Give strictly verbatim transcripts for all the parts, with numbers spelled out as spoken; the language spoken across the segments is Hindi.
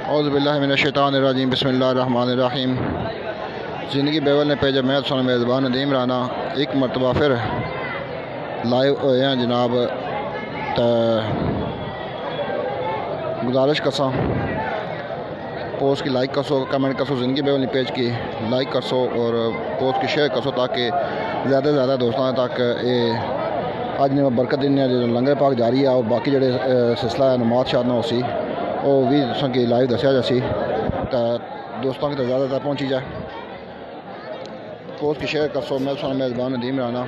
औज़ुबिल्लाहिमिनश्शैतानिर्रजीम बिस्मिल्लाहिर्रहमानिर्रहीम। ज़िंदगी बेवल ने पेज मैं सुन मेज़बान नदीम राना एक मरतबा फिर लाइव होए हैं जनाब। तो गुजारिश कसा पोस्ट की लाइक कसो, कमेंट कसो, ज़िंदगी बेवल ने पेज की लाइक कसो और पोस्ट की शेयर कसो ताकि ज़्यादा से ज़्यादा दोस्तों तक ये अज ने बरकत दिन जो लंगर पाक जारी है और बाकी जो सिलसिला नमाज शाद हो सी वो भी कि लाइव दसिया जासी तो दोस्तों की तो ज़्यादा तक पहुँची जाए। पोस्ट की शेयर कर सो मैं सुन मेज़बान नदीम राना।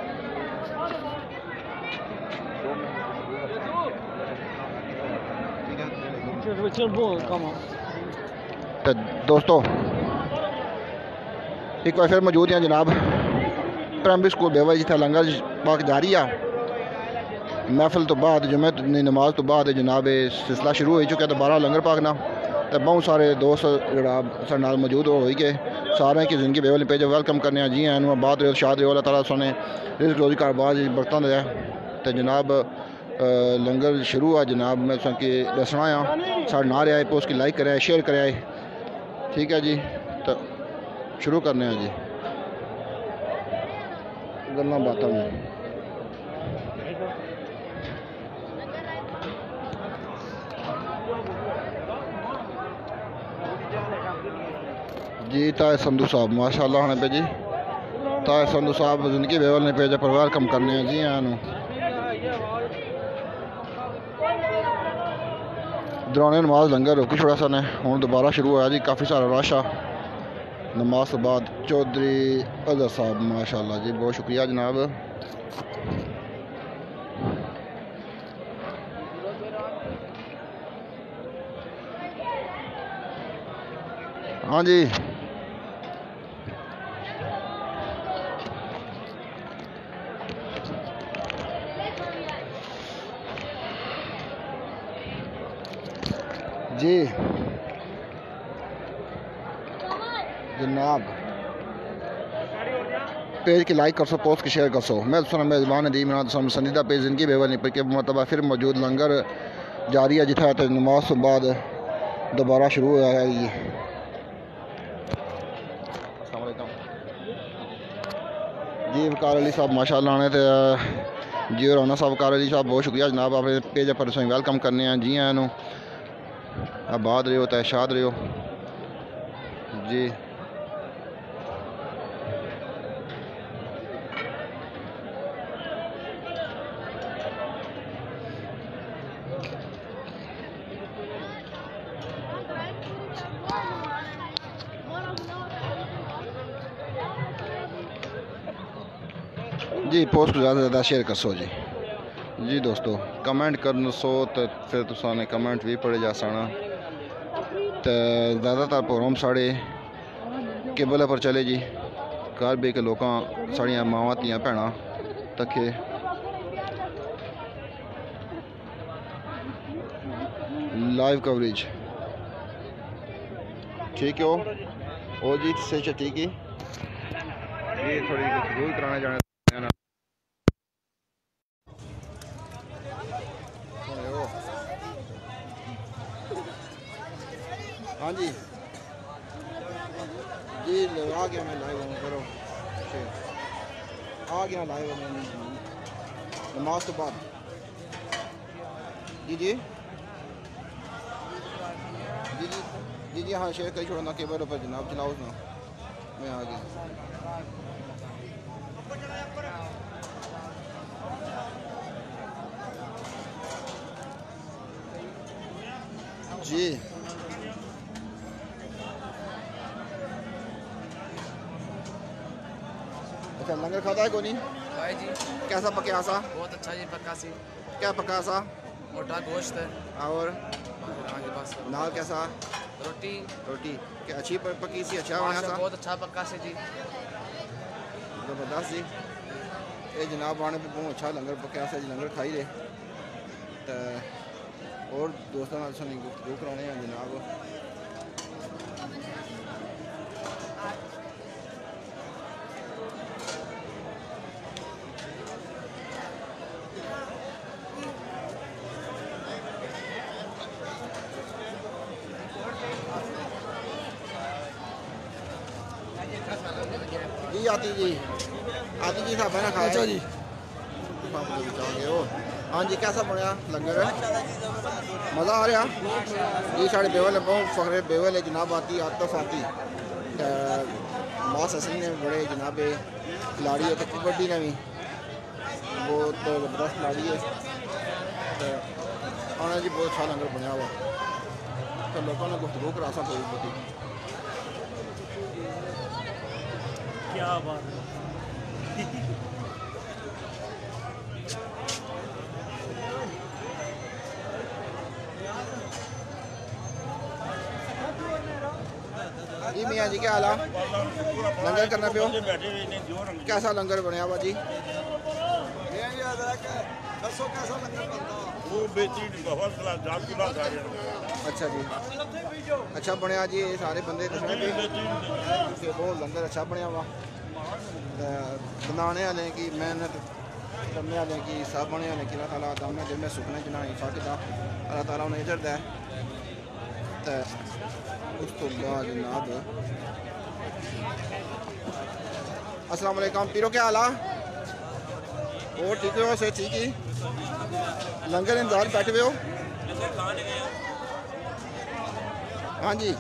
तो दोस्तों एक बार फिर मौजूद हैं जनाब प्राइमरी स्कूल बेवल जिथे लंगर पाक जारी है। महफिल तो बाद जुमे नमाज तो बाद जनाब सिलसिला शुरू हो चुका है। तो बारह लंगर पाक ना तो बहुत सारे दोस्त जनाब सारे नाल मौजूद हो गए सारे की ज़िंदगी बेवल पेज वेलकम करने जी हैं बाद रहे शाद रहे अल्लाह ताला सोने रिज़्क़ रोज़ी कारोबार बरकत दे। तो जनाब लंगर शुरू है जनाब मैं कि दसना आ साढ़े ना रहा है पोस्ट की लाइक कराए शेयर कराए ठीक है जी। तो शुरू करने जी गल्लां बातां में जी। ताए संधू साहब माशाल्लाह ने पे जी ताए संधू साहब ज़िंदगी बेवल ने पे पर वेलकम करने हैं जी आनू दौरान नमाज लंगर रोकी छोड़ा सा ने हूँ दोबारा शुरू होया जी। काफ़ी सारा रश आ नमाज तो बाद चौधरी अजहर साहब माशाल्लाह जी बहुत शुक्रिया जनाब। हाँ जी जी जनाब पेज की लाइक कर सो पोस्ट की शेयर कर सो मैं सुना मेज़बान नदीम संदीदा पेज ज़िंदगी बेवल नहीं पर मरतबा फिर मौजूद लंगर जारी है जिथा तो नमाज तो बाद दोबारा शुरू होया है जी। जी वकार अली साहब माशाल्लाह ने तो जी राना साहब वकार अली साहब बहुत शुक्रिया जनाब अपने पेज पर वेलकम करने हैं जी हैं आबाद रहो तो शाद रहो जी। जी पोस्ट को ज़्यादा से ज़्यादा शेयर कर सो जी। जी दोस्तों कमेंट कर सो तो फिर तुसाने कमेंट भी पढ़े जा सकना। तो ज़्यादातर प्रोग्राम साढ़े केबल पर चले जी घर बे के लोग साड़ियाँ मावां धियां भैनां तके लाइव कवरेज ठीक है ओ जी सही ठीक है ये थोड़ी जरूर कराने जाने हाँ जी जी आ गया मैं लाइव हूँ करो आ गया लाइव नमाज तो बाद जी जी जी जी जी जी हाँ शेयर कर छोड़ना केबल पर जनाब चलाओ ना मैं आ गया जी। अच्छा लंगर खाता है कोनी भाई जी कैसा पका सा? बहुत अच्छा जी पक्का सी। क्या पका सा? मोटा गोश्त है और आगे पास नाल कैसा? रोटी रोटी क्या अच्छी पकी सी? अच्छा बना सा? बहुत अच्छा पक्का सी जी जबरदस्त जी। ये जनाब आने पे बहुत अच्छा लंगर पका सा जी लंगर खाई रहे तो और दोस्तों जो कराने हैं जनाब जी आती जी आती जी साहब ना खाया अच्छा जी हाँ जी कैसा बनया लंगर मज़ा आ रहा जी साढ़े बेवल बहुत फखरे बेवल है जनाब आती आतफ आती मास असली ने बड़े जनाब खिलाड़ी है कबड्डी ने भी बहुत ज़बरदस्त खिलाड़ी है आना जी बहुत अच्छा लंगर बनया हुआ तो लोगों ने गुफ्तगू करा सा कोई बहुत क्या बात है जी मियाँ जी क्या हाल है लंगर करना पियो कैसा लंगर बनया हुआ जी अच्छा जी अच्छा बनया जी ये सारे बंदे दसने पे बहुत लंगर अच्छा बनया हुआ बनाने वाले की मेहनत करने वाले की सब बने वाले की अल्लाह ताला दाम दिल में सुखने जना फाकिदा अल्लाह ताला उन्हें इजर दे तो उस तो बाद जनाब अस्सलाम वालेकुम पीरो क्या हाल है और ठीक हो से ठीक ही लंगर इंतजार बैठे हुए हो हाँ जी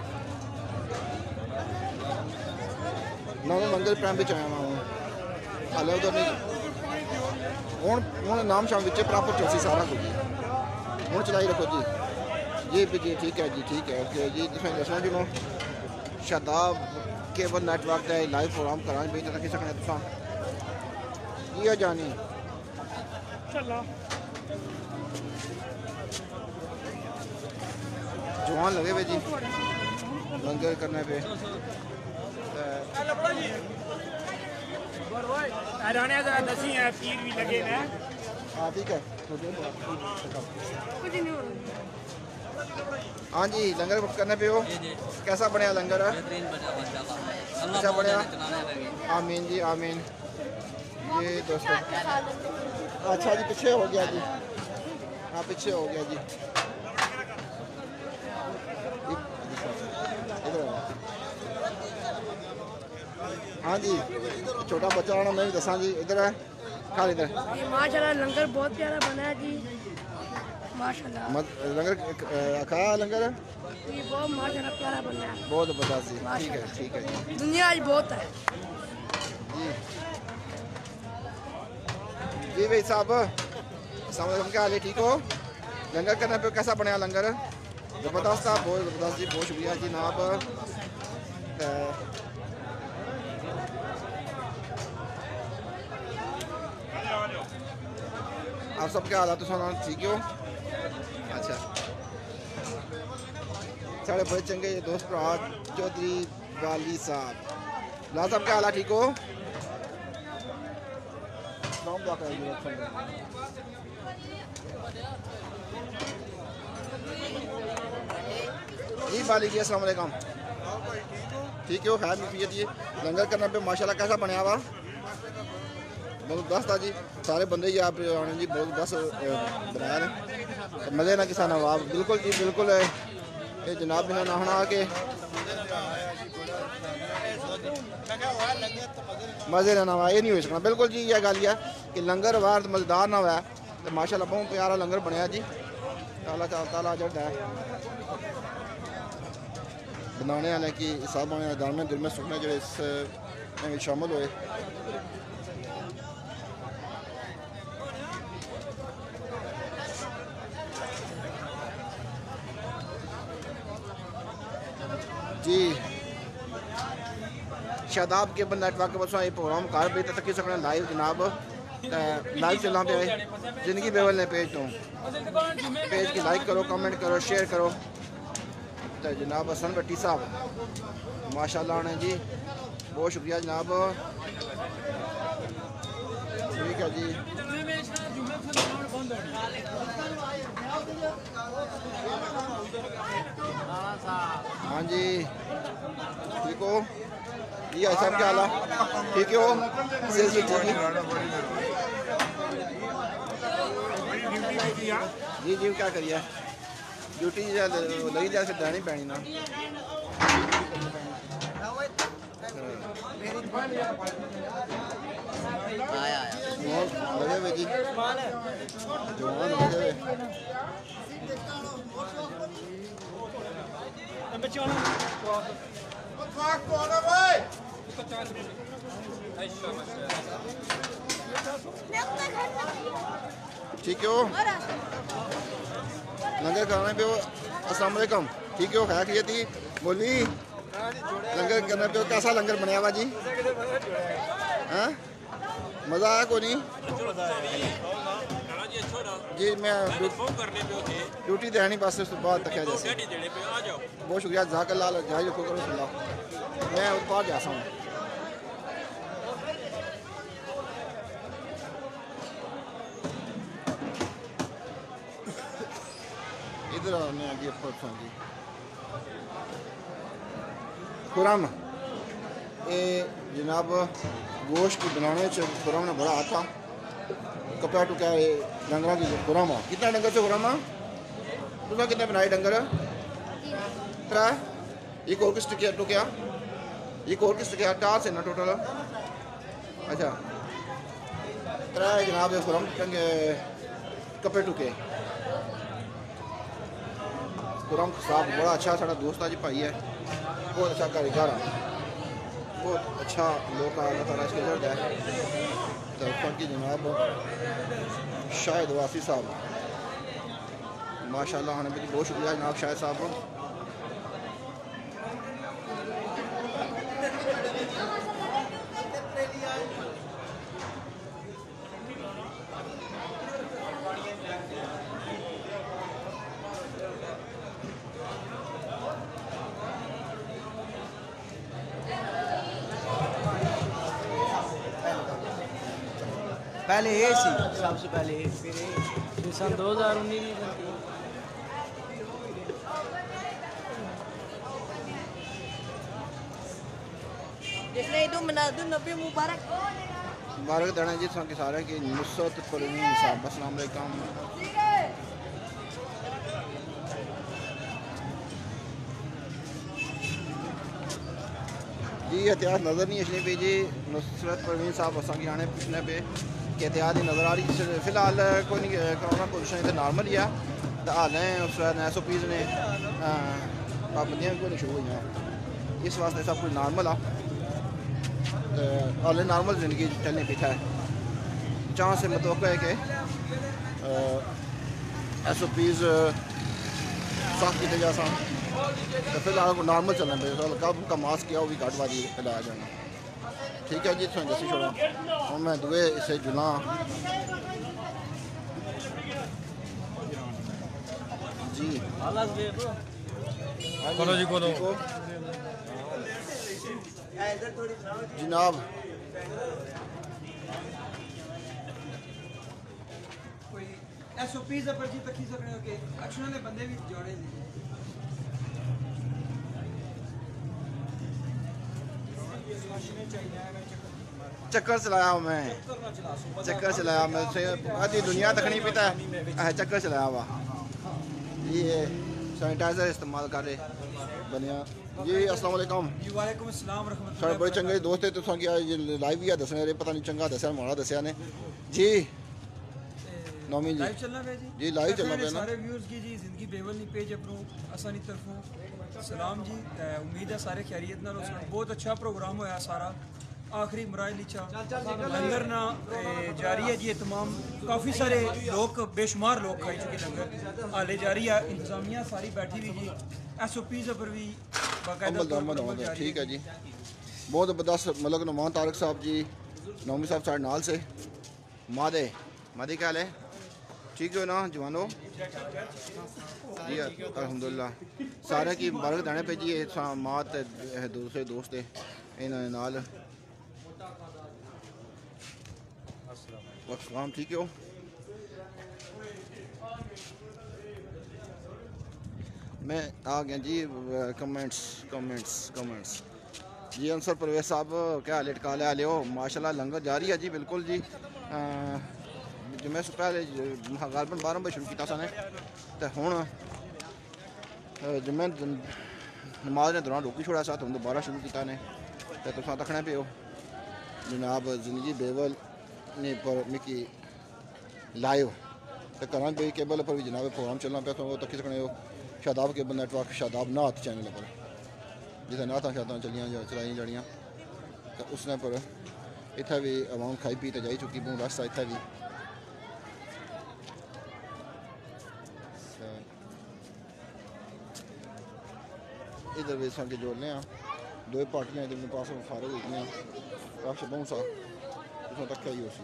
ना लंगर प्राइम भी आया हुआ हूँ हाले उधर नहीं हूँ हूँ नाम शाम बच्चे प्रॉपर चलसी सारा कुछ हूँ चलाई रखो जी जी जी ठीक है जी ठीक है ओके जी तुसें दसना जुनो शादाब केबल नेटवर्क का लाइव प्रोग्राम करा भी तो तक सकने तुसां की जानी चलो जवान लगे हुए जी लंगर करने पे दसी है पीर भी लगे हैं हाँ ठीक है हाँ जी लंगर करने पे हो कैसा बनया लंगर अच्छा बनया आमीन जी आमीन जी दोस्तों अच्छा जी पीछे हो गया जी हाँ पीछे हो गया जी हाँ जी छोटा बच्चा होना मैं भी दसा जी इधर है खाली इधर माशाल्लाह लंगर बहुत प्यारा बना है जी माशाल्लाह लंगर खाया लंगर ये बहुत माशाल्लाह प्यारा बना है बहुत जबरदस्त जी ठीक है ठीक है जी दुनिया आज बहुत है जी जी भाई साहब अस्सलाम वालेकुम क्या हाल है ठीक हो लंगर करने पे कैसा बनया लंगर जबरदस्त था बहुत जबरदस्त जी बहुत शुक्रिया जी जनाब आप सब क्या हाल है तुम ठीक हो अच्छा साढ़े बड़े चंगे दोस्त भरा चौधरी गाली साहब ला साहब क्या हाल है ठीक हो जी मालिक जी अस्सलाम वालेकुम ठीक हो खैर मिफियत जी लंगर करने पे माशाल्लाह कैसा बनया हुआ बहुत दस था जी सारे बंदे ही आप आने जी बहुत दस बनाया ने मज़े ना किसा नवाब बिल्कुल जी बिल्कुल ये जनाब बिना ना होना के मज़े ना नवा ये नहीं हो सकना बिल्कुल जी यह गल है कि लंगर वार मज़ेदार ना हुआ तो माशाल्लाह बहुत प्यारा लंगर बनया जी ताला ताला जड़ा है बनाने वाले की सब दान में दिल में सुखने जो इस में शामिल हुए जी शादाब के बंद नेटवर्क बस ये प्रोग्राम कर भी तक सकना लाइव जनाब लाइव चलना पे जिंदगी बेवल ने पेज तो पेज की लाइक करो कमेंट करो शेयर करो तो जनाब हसन भट्टी साहब माशाल्लाह ने जी बहुत शुक्रिया जनाब ठीक है जी हाँ जी ठीक हो जी ऐसा क्या हाल है ठीक हो जी जी ठीक है जी जी क्या करिए ड्यूटी लगी जाए फिर जानी पैनी ना आया और लगे हुए जी जवान लगे हुए ठीक हो लंगर खाने पे अस्सलाम वालेकुम ठीक हो खैर खिए थी बोली लंगर करने पे कैसा लंगर बनाया हुआ जी हाँ मज़ा आया को नहीं जी मैं ड्यूटी तो है नहीं बस उस बाद तक है जैसे बहुत शुक्रिया जज़ाकल्लाह जाए रखो करो सुन मैं बाहर जा सकता हूँ इधर आने आगे परसों जी खुरम ये जनाब गोश्त बनाने खुरम ने बड़ा आता कपड़ा टुका डंगर की खुरम कितना डंगर से खुरम तुम कितने बनाए डंगर त्रै एक और किस टुकिया टुकिया एक और किस टुकिया चार से ना टोटल अच्छा त्रै जनाब ये खुरम टंगे कपड़े टुके खुरम साहब बड़ा अच्छा साड़ा दोस्त आज भाई है बहुत अच्छा कारीगर बहुत अच्छा लोग अल्लाह ताला इसके जरूरत है तरफा की जनाब शाहिद वासी साहब माशाल्लाह हमें भी बहुत शुक्रिया जनाब शाहिद साहब को पहले ये सी सबसे पहले फिर ये सन दो हज़ार उन्नीस में जिसने ईद मिलादुन नबी मुबारक मुबारक देना जी के सारे की नुसरत परवीन साहब अस्सलाम वालेकुम जी एहतियात नज़र नहीं अचनी पी जी नुसरत परवीन साहब असांखे हाणे पुछने पे कि एहतियात ही नज़र आ रही फ़िलहाल कोई नहीं कोरोना पोजिशन इतने नॉर्मल ही है तो हालें उस एस ओ पीज़ ने पाबंदियाँ भी कोई नहीं शुरू हुई हैं इस वास्ते सब कुछ नॉर्मल आ हालें नॉर्मल ज़िंदगी चलने पीछा है जहाँ से मतवक़्क़ है कि एस ओ पीज़ सख्त किए जा सा तो फिलहाल को नॉर्मल चलना पे कब का मास्क किया वो भी घट बाजी फैलाया जाना ठीक है जी तुम दसी छोड़ा और मैं दुए इसे जुला जी बोलो जी बोलो जनाब एस ओ पी पर जी तकी सकने हो कि अक्षर ने बंदे भी जोड़े दी चक्कर चलाया मैं चक्कर चलाया मैं आधी दुनिया तकनी पीता है चक्कर चलाया हुआ ये सैनिटाइजर इस्तेमाल कर रहे बनिया जी अस्सलाम वालेकुम जी वालेकुम अस्सलाम रहमतुल्लाह सारे बड़े चंगे दोस्त है तुसा क्या लाइव भी दसने रे पता नहीं चंगा दसया माड़ा दसया ने जी नौमी जी लाइव चलना पे जी जी लाइव चलना पे ना सारे व्यूअर्स की जी जिंदगी बेवल नहीं पेज अपनो असानी तरफों सलाम जी उम्मीद है सारे खैरियत नाल होसन बहुत अच्छा प्रोग्राम होया सारा आखिरी मराहल लिचा लंगर ना जारी है जी तमाम काफ़ी सारे लोग बेशुमार लोग खाई चुके लंगर हाले जारी है इंतजामिया सारी बैठी हुई जी एस ओ पी पर भी बाकायदा ठीक है जी बहुत ज़बरदस्त मलक नुमान तारक साहब जी नौमी साहब साढ़े नाल से मादे मादे क्या हाल है ठीक हो ना जवानो जी अल्हम्दुलिल्लाह सारे की मुबारक देने पे जी मात दूसरे दोस्त है इन्होंने नाल अस्सलाम ठीक हो मैं आ गया जी कमेंट्स कमेंट्स कमेंट्स जी अंसर परवेज साहब क्या हाल टिका लिया लियो माशाल्लाह लंगर जारी है जी बिल्कुल जी जुम्मे से पहले गालबन बारह बजे शुरू किया सा तो हूँ जुम्मे नमाज ने दौरान रोकी छोड़ा सा तो हम दोबारा शुरू किया ने ते तुसां तकने पे हो जनाब जिंदगी बेवल ने पर मिकी लाइव ते करां पे केबल पर भी जनाब प्रोग्राम चलना पे तो तक सकने हो शादाब केबल नेटवर्क शादाब नाथ चैनल पर जिथे नाथां शादां चलियां जो चलाई जड़ियां तो उसने पर इत्थे भी आवाम खाई पी तो जाई चुकी बूं रास्ता इत्थे भी इधर भी संगे जोड़ने हैं दो पार्टियां इधर मेरे पास फारग हुई हैं काश बहुत सा उसमें तक ही हो सी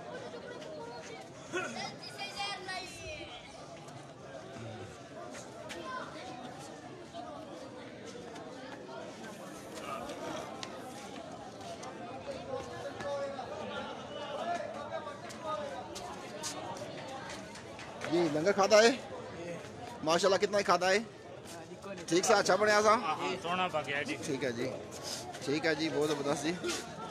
जी लंगर खाता है माशाल्लाह कितना ही खाता है ठीक सा अच्छा बनया सा सोना पकया जी ठीक है जी ठीक है जी बहुत ज़बरदस्त जी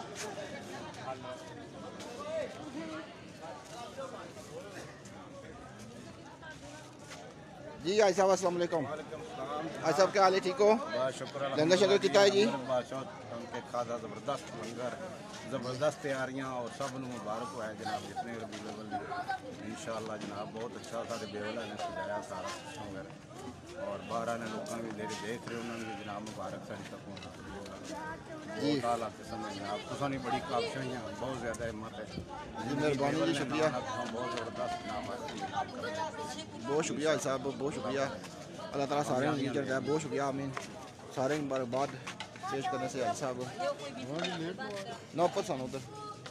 जी आई साहब अस्सलाम वालेकुम आई साहब क्या हाल है ठीक हो लंगर शंगर कितना है जी खादा जबरदस्त लंगर जबरदस्त तैयारियां और सब नूं मुबारक हो जनाब जितने रबी अव्वल दी इंशाअल्लाह जनाब बहुत अच्छा सारे बेवला ने सजाया सारा लंगर और बाहर आने लोगों भी देख देख रहे उन्होंने भी जनाब मुबारक सारी तक जी ताला किस्म है जनाब तुसां नी बड़ी काबशाइयां बहुत ज़्यादा हिम्मत है जी मेहरबानी जी शुक्रिया बहुत ज़बरदस्त जनाब बहुत शुक्रिया साहब बहुत शुक्रिया अल्लाह ताला सारे लीडर का बहुत शुक्रिया आमीन सारे मुबारकबाद पेश करने से हाजी साहब नौ परसेंट उधर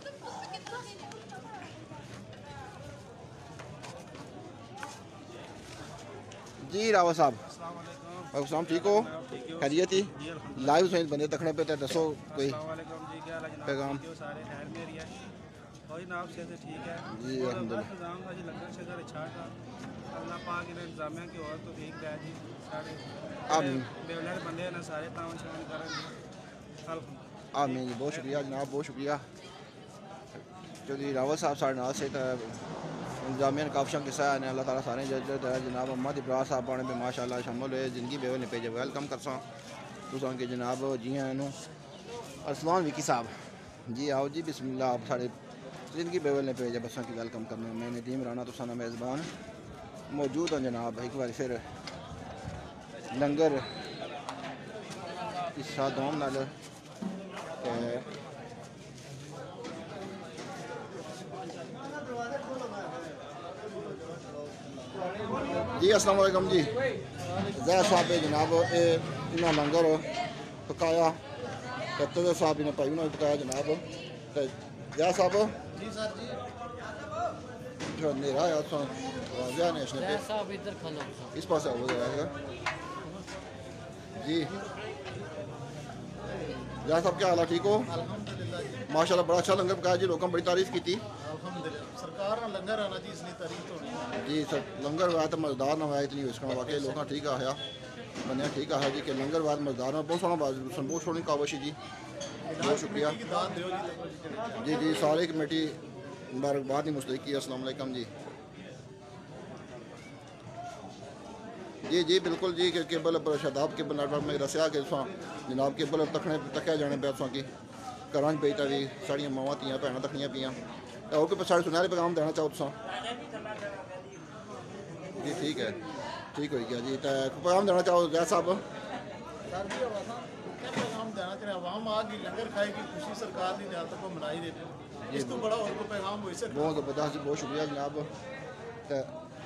जी रावत साहब वालेकुम ठीक हो खैरियत ही लाइव सही बंदे तखने पे दसो कोई पैगाम कोई नाम से ठीक है जी अल्हम्दुलिल्लाह इंतजाम था जी लंगर शंगर अच्छा था अल्लाह पाक ने इंतजामिया की और तो ठीक है जी सारे आमीन बेवलर बंदे ने सारे तावन शावन करें आमीन जी बहुत शुक्रिया जनाब बहुत शुक्रिया चौधरी रावत साहब साढ़े नाल से इंतजामिया काफशा किस्सा ने अल्लाह ताला सारे जज जनाब अहमद इब्रार साहब पाने पे माशाअल्लाह शामिल हुए जिंदगी बेवल ने पेज वेलकम करसा तुसां के जनाब जी आनू अरसलान विकी साहब जी आओ जी बिस्मिल्लाह आप साढ़े जिंदगी बेवल ने पेज बसा की वेलकम करने मैं नदीम राना तुसा ना मेज़बान मौजूद हैं जनाब एक बार फिर लंगर इस शादाम नाल जी अस्सलाम वालेकुम जी जै साहब जनाब इन्हें लंगर पकाया तो साहब ने भाई उन्होंने पकाया जनाब तो जै साहब जी सर जी जो अंधेरा है तो राजा ने इसने पे साहब इधर खलो इस पास हो जाएगा जी जै साहब क्या हाल है ठीक हो माशाल्लाह बड़ा अच्छा लंगर पकाया जी लोगों बड़ी तारीफ की थी अल्हम्दुलिल्लाह सरकार ना लंगर आना जी इसने तारीफ होनी जी सर लंगर वाया तो मजदार ना वाया इतनी उसका वाकई लोग ठीक आया बनया ठीक आया जी कि लंगर बाद मजदार में बहुत सोना बहुत सोनी काबशी जी बहुत शुक्रिया जी जी सारे कमेटी मुबारकबाद ही मुस्तक की अस्सलाम वालेकुम जी जी जी बिल्कुल जी कि केबल पर शादाब केबल नेटवर्क में दसिया कि जनाब केबल तकने तक्या जाने पे असां की करां पे भी साड़ियां मावां तियां भैनां तकनियां पियां और कोई साढ़े सुनहरे पैगाम देना चाहो तुसां जी ठीक है ठीक हो गया जी तो पैगाम देना चाहो जै साहब सर जी पैगाम देना चाहे आवाम आगे लंगर खाएगी खुशी सरकार ने जहाँ तक मनाई देते इस तो बड़ा और कोई पैगाम हो सके बहुत ज़बरदस्त जी बहुत शुक्रिया जनाब तो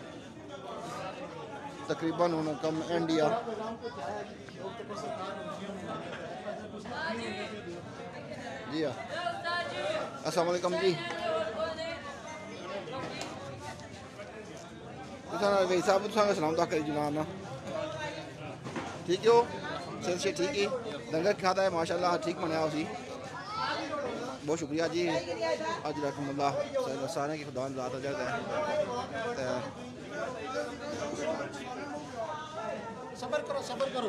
तकरीबन हूँ कम एंड या जी हाँ अस्सलाम वालेकुम जी भाई साहब तुसा सलाम दा करी जुलान ठीक हो सेहत से ठीक है लंगर खाता है माशाल्लाह ठीक बनाया उसी बहुत शुक्रिया जी अज रकमुल्ला सारे की खुदा ज़ात जाता है सबर करो सबर करो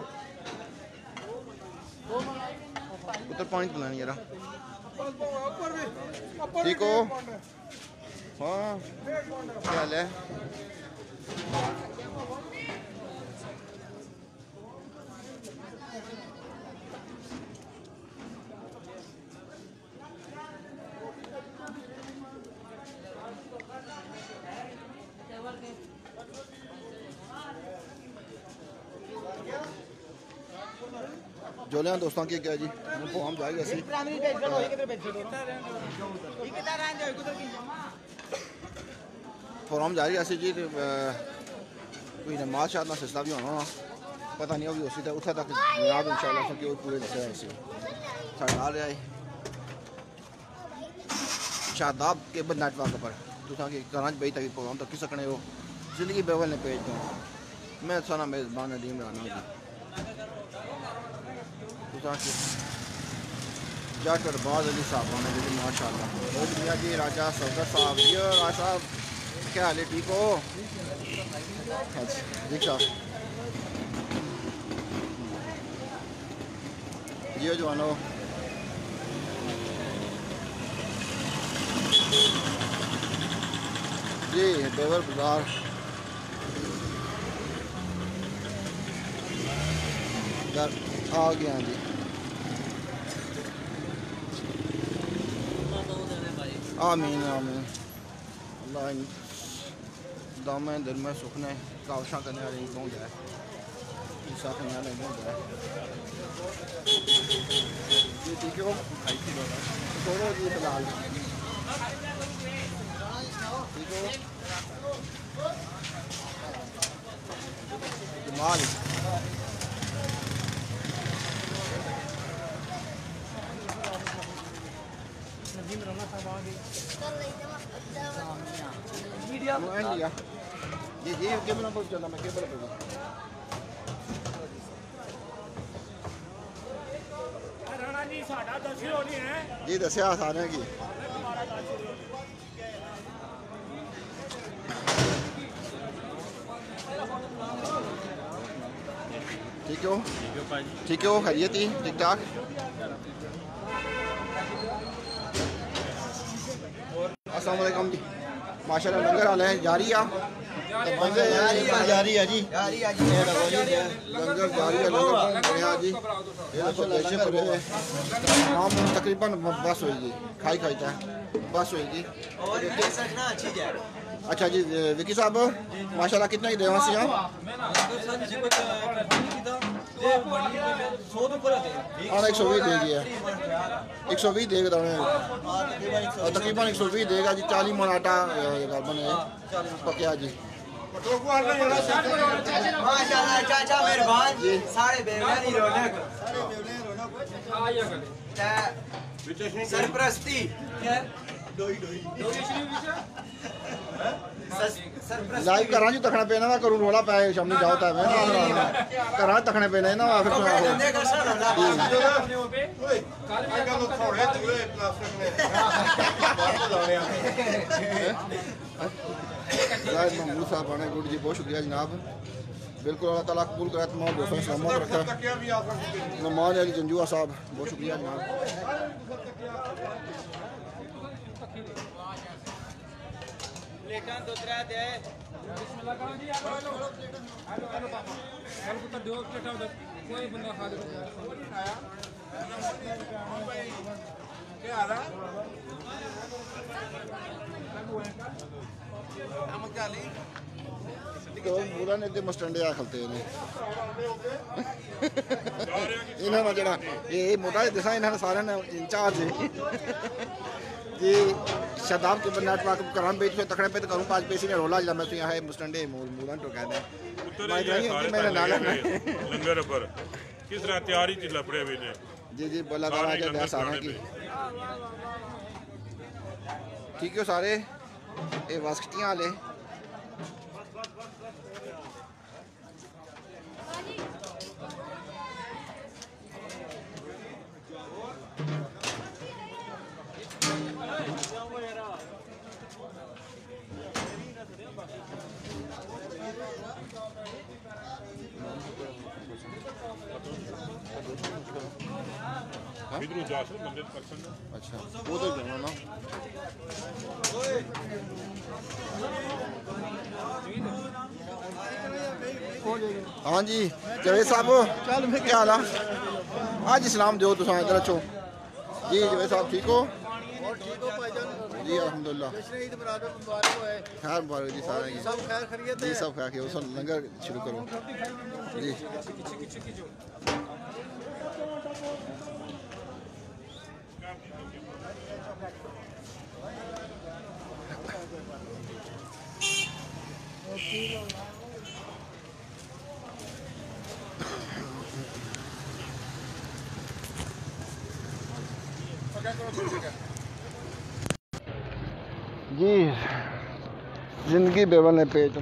उधर पानी पिलानी जरा ठीक हो हाँ क्या हाल है जोलियां दोस्तों की क्या जी हम जाएंगे असी प्रोग्राम जारी असी जी कोई नमाज शायद ना सिलसिला भी होना पता नहीं होगी उसी तक उत्थे तक जनाब इंशाल्लाह सब पूरे दस्या ऐसे साढ़े नाल आए शादाब केबल नेटवर्क पर तुसा के करांच बई तक प्रोग्राम तक सकने हो जिंदगी बेवल ने पेज तो मैं साना मेजबान नदीम राना जी तुसा के जाकर बाज अली साहब ने जी माशाल्लाह बहुत मियां जी राजा सौदा साहब जी राजा साहब क्या हाल है ठीक हो जी साहब जियो जवानो जी बेवर बाजार आ गया जी आमीन आमीन अल्लाह दाम दिल में सुखने कावशा करने वाले पहुँच जाए ईसा करने वाले पहुँच जाए जी ठीक हो छोड़ो जी फिलहाल ठीक हो जमाल मीडिया जी जी केबल पर चलना मैं केबल पर राणा जी साडा दसियो नहीं है जी दसिया सारे की ठीक हो ठीक हो खैरियत ही ठीक ठाक अस्सलाम वालेकुम जी माशाल्लाह लंगर वाले हैं जारी आ बंदे जारी है जी जारी है जी लंगर जारी है लंगर बढ़िया जी ये देखो देशे पर नाम तकरीबन बस होएगी खाई खाईता बस होएगी और ये सकना अच्छी जाए अच्छा जी विकी साहब माशाल्लाह कितना की देवा सी हां हाँ एक सौ बीस दे गया एक सौ बीस देगा तकरीबन एक सौ बीस देगा जी चालीस मन आटा बने पकया जी माशाल्लाह चाचा मेहरबान जी सारे बेवलानी रौनक सरप्रस्ती डोई डोई लाइव करा जी तखना पे ना करूं रोला पाए शामी जाओ ता मैं करा तखने पे ना फिर महमूद साहब आने गुड जी बहुत शुक्रिया जनाब बिल्कुल अल्लाह ताला कबूल करे तमाम दोस्तों ने सलामत रखा नमान अली जंजुआ साहब बहुत शुक्रिया जनाब प्लेटां दो त्रै दे बिस्मिल्लाह करो जी हेलो हेलो हेलो हेलो पापा कल पुत्र दो प्लेटां दे कोई बंदा खा दे आया क्या हाल है हम क्या ली तो बुरा ने ते मस्टंडे आ खलते ने इन्हां दा जेड़ा ए मोटा दिसा इन्हां सारे ने इंचार्ज जी शदाब के नेटवर्क कराम बेच पे तखड़े पे तो करूं पांच पैसे ने रोला जला मैं तो यहां है मुस्टंडे मोल मूलन तो कहते हैं मेरे नाल लंगर पर किस तरह तैयारी च लपड़े हुए ने जी जी बोला ताला के दया सारा की ठीक है सारे ए वास्कटियां वाले इधर जा सर मंदिर पर्सन अच्छा उधर जाना ना हाँ जी जवेद साहब क्या हाल है आज सलाम दो तुम इधर अच्छो जी जवेद साहब ठीक हो ठीक हो भाईजान जी अल्हम्दुलिल्लाह जश्न ईद मुबारक मुबारक हो है खैर मुबारक जी सारा की सब खैर खैरियत जी है सब खैर के उस लंगर शुरू करो जी जी जिंदगी बेवल ने पेज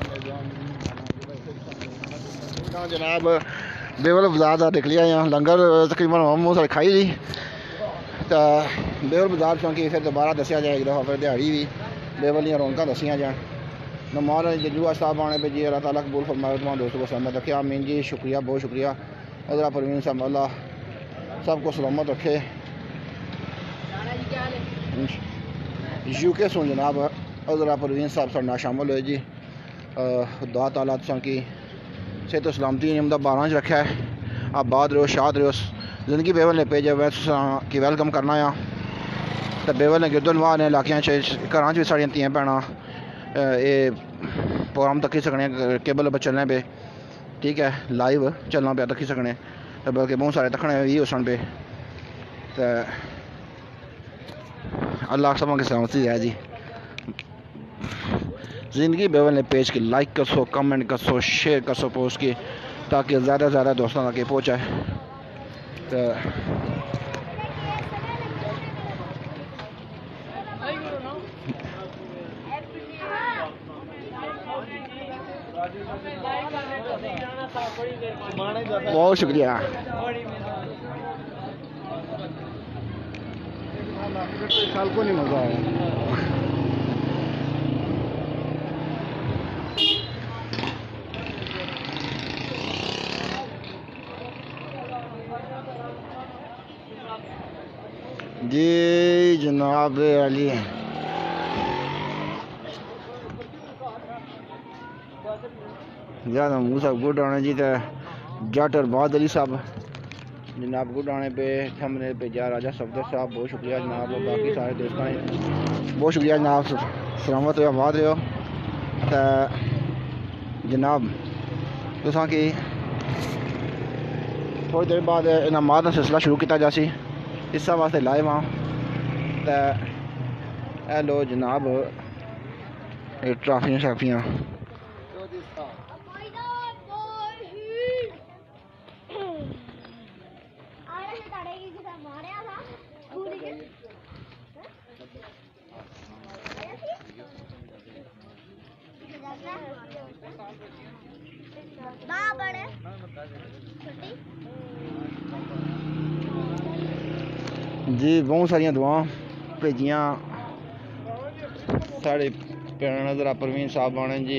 जनाब बेवल बाजार का निकलिया यहाँ लंगर तकरीबन मुँह साढ़े खाई दी तो बेवल बाजार चौंकी फिर दोबारा दसिया जाए एक दफ़ा फिर दिहाड़ी भी बेवल दियाँ रौनक दसिया जाए नमाज जजुआ साहब आने पे जी अल्लाह ताला कबूल फरमाए तमाम दोस्तों को सहमत रखे आमीन जी शुक्रिया बहुत शुक्रिया अजरा परवीन साहब अल्लाह सबको सलामत रखे यूके सुन जनाब अजरा परवीन साहब साढ़े नाल शामिल हुए जी खुदा ताला तुसां की सेहत सलामती नियमदा बारां च रखा है आबाद रहो शाद रहो जिंदगी बेवल ने भेजा मैं की वेलकम करना आ तो बेवल ने गिरदनवाह ने इलाकों घर च भी साड़ियां धियां भैनां ये प्रोग्राम तक्की सकने केबल पर चलने पे ठीक है लाइव चलना पे तक्की सकने बल्कि बहुत सारे तकने भी हो सन पे तो अल्लाह सब की सलामती है जी ज़िंदगी बेवल ने पेज की लाइक कर सो कमेंट कर सो शेयर कर सो पोस्ट की ताकि ज़्यादा से ज़्यादा दोस्तों तक पहुँचाए तो बहुत शुक्रिया साल को नहीं मज़ा आया जी जनाब अली ज़्यादा मूसा गुड आने जी तो जट और बाद अली साहब जनाब गुड आने पे थंबनेल पे जा राजा सफदर साहब बहुत शुक्रिया जनाब बाकी सारे दोस्तों बहुत शुक्रिया जनाब सलामत हो आबाद रहो तो जनाब तुसां की थोड़ी देर बाद इनामात का सिलसिला शुरू किया जासी इस वास्ते लाइव हाँ तो लो जनाब ट्राफियां शाफियां जी बहुत सारिया दुआ भेजियां साढ़े भैन नजर परवीन साहब आने जी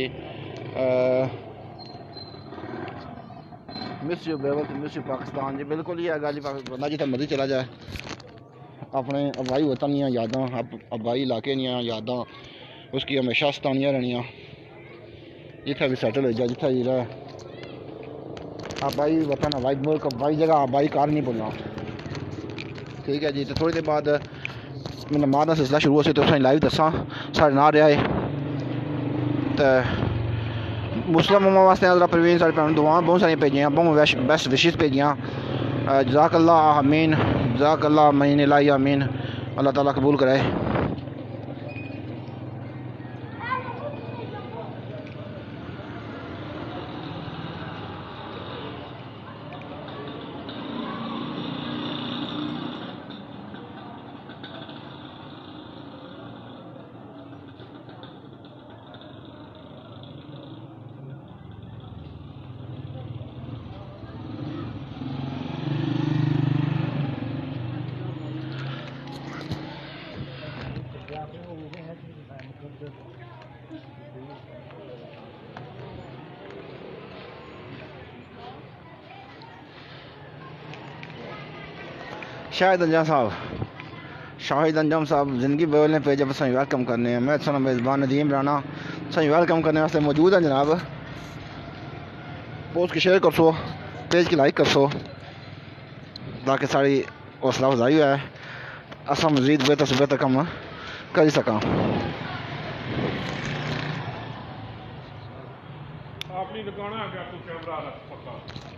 मिस यू बेवल मिस यू पाकिस्तान जी बिल्कुल ही है गल बंदा जितना मर्जी चला जाए अपने अबाई वतन दियां यादां अबाई इलाके दियां यादां उसकी हमेशा सतानियां रहनियां जिथे भी सैटल हो जाए जिथे भी रहे अबाई वतन अबाई मुल्क अबाई जगह अबाई कार नहीं भुलना ठीक है जी तो थोड़ी देर बाद नमाज का सिलसिला शुरू हो सी तो लाइव दसा साढ़े नाल रहा है तो मुस्लिम उम्मा वास्ते अल्लाह परवीन साढ़े भैन दुआ बहुत सारियां भेजियां बहुत बेस्ट विशेस भेजियां जज़ाकल्लाह आमीन जज़ाकल्लाह मईन इलाही आमीन अल्लाह ताला कबूल कराए शाहिद अंजाम साहब शाहिद अंजाम साहब ज़िंदगी बेवल ने पेज पर वेलकम करने हैं मैं सुना मेज़बान नदीम राना सही वेलकम करने वास्ते मौजूद हैं जनाब पोस्ट की शेयर कर सो पेज की लाइक कर सो ताकि सारी हौसला अफजाई है असा मजीद बेहतर से बेहतर कम कर सका। अपनी दुकान आ गया तू कैमरा रख पक्का।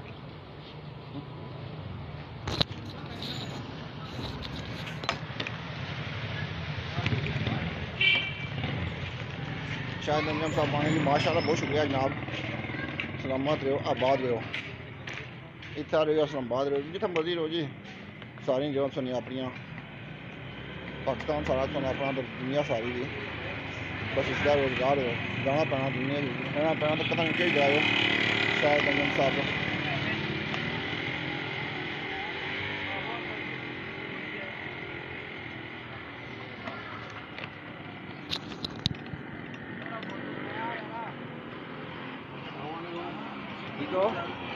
शायद अंजम साहब आने की माशाल्लाह बहुत शुक्रिया जनाब। सलामत रहो, आबाद रहो, इतना रहो, इस्लामाबाद रहो, जितना मर्जी रहो जी। सारी जो सुनिए अपनिया पाकिस्तान सारा सुना अपना तो दुनिया सारी भी बस इसका रोजगार हो जाना पैना दुनिया रहना पैना तो पता नहीं क्या जाए। शायद अंजम साहब ठीक हो।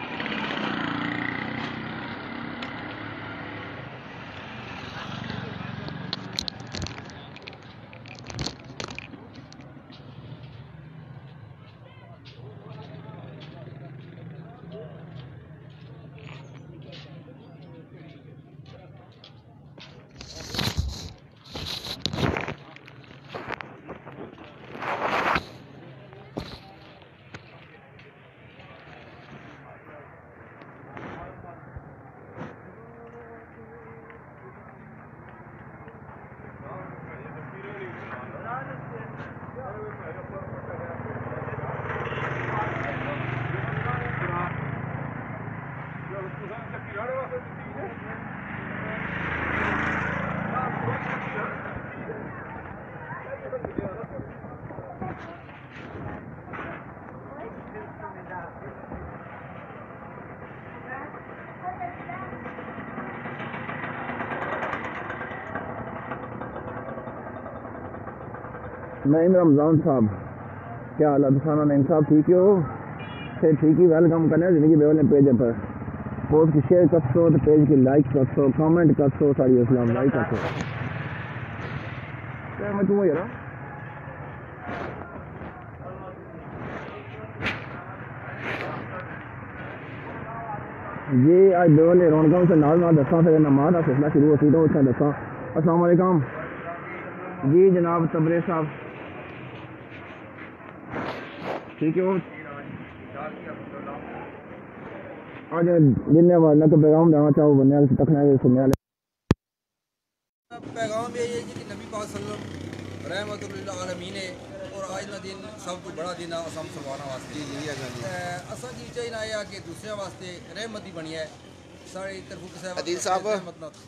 नईम रमज़ान साहब क्या हाल है? खाना नईम साहब ठीक हो? फिर ठीक ही वेलकम करने जिंदगी बेवल ने पेज पर पोस्ट की शेयर कर सो तो पेज की लाइक कर सो कमेंट कर सो सारी इस्लाम लाइक कर सो क्या मैं तू यार जी आज बेवल ने रौनकों से नाल ना दसा फिर नमाज का सिलसिला शुरू होती तो उसका दसा। अस्सलाम वालेकुम जी जनाब तबरे साहब ठीक है। आज जिन्ने वाला तो पैगाम देना चाहो बनने तकने सुनने वाले पैगाम ये है कि नबी पाक सल्लल्लाहु रहमतुल लिल आलमीन है और आज का दिन सब तो बड़ा दिन है असम मुसलमानों वास्ते जी असा जी चाहिए आया कि दूसरे वास्ते रहमत ही बनी है सारी तरफ किसी अदील साहब मतलब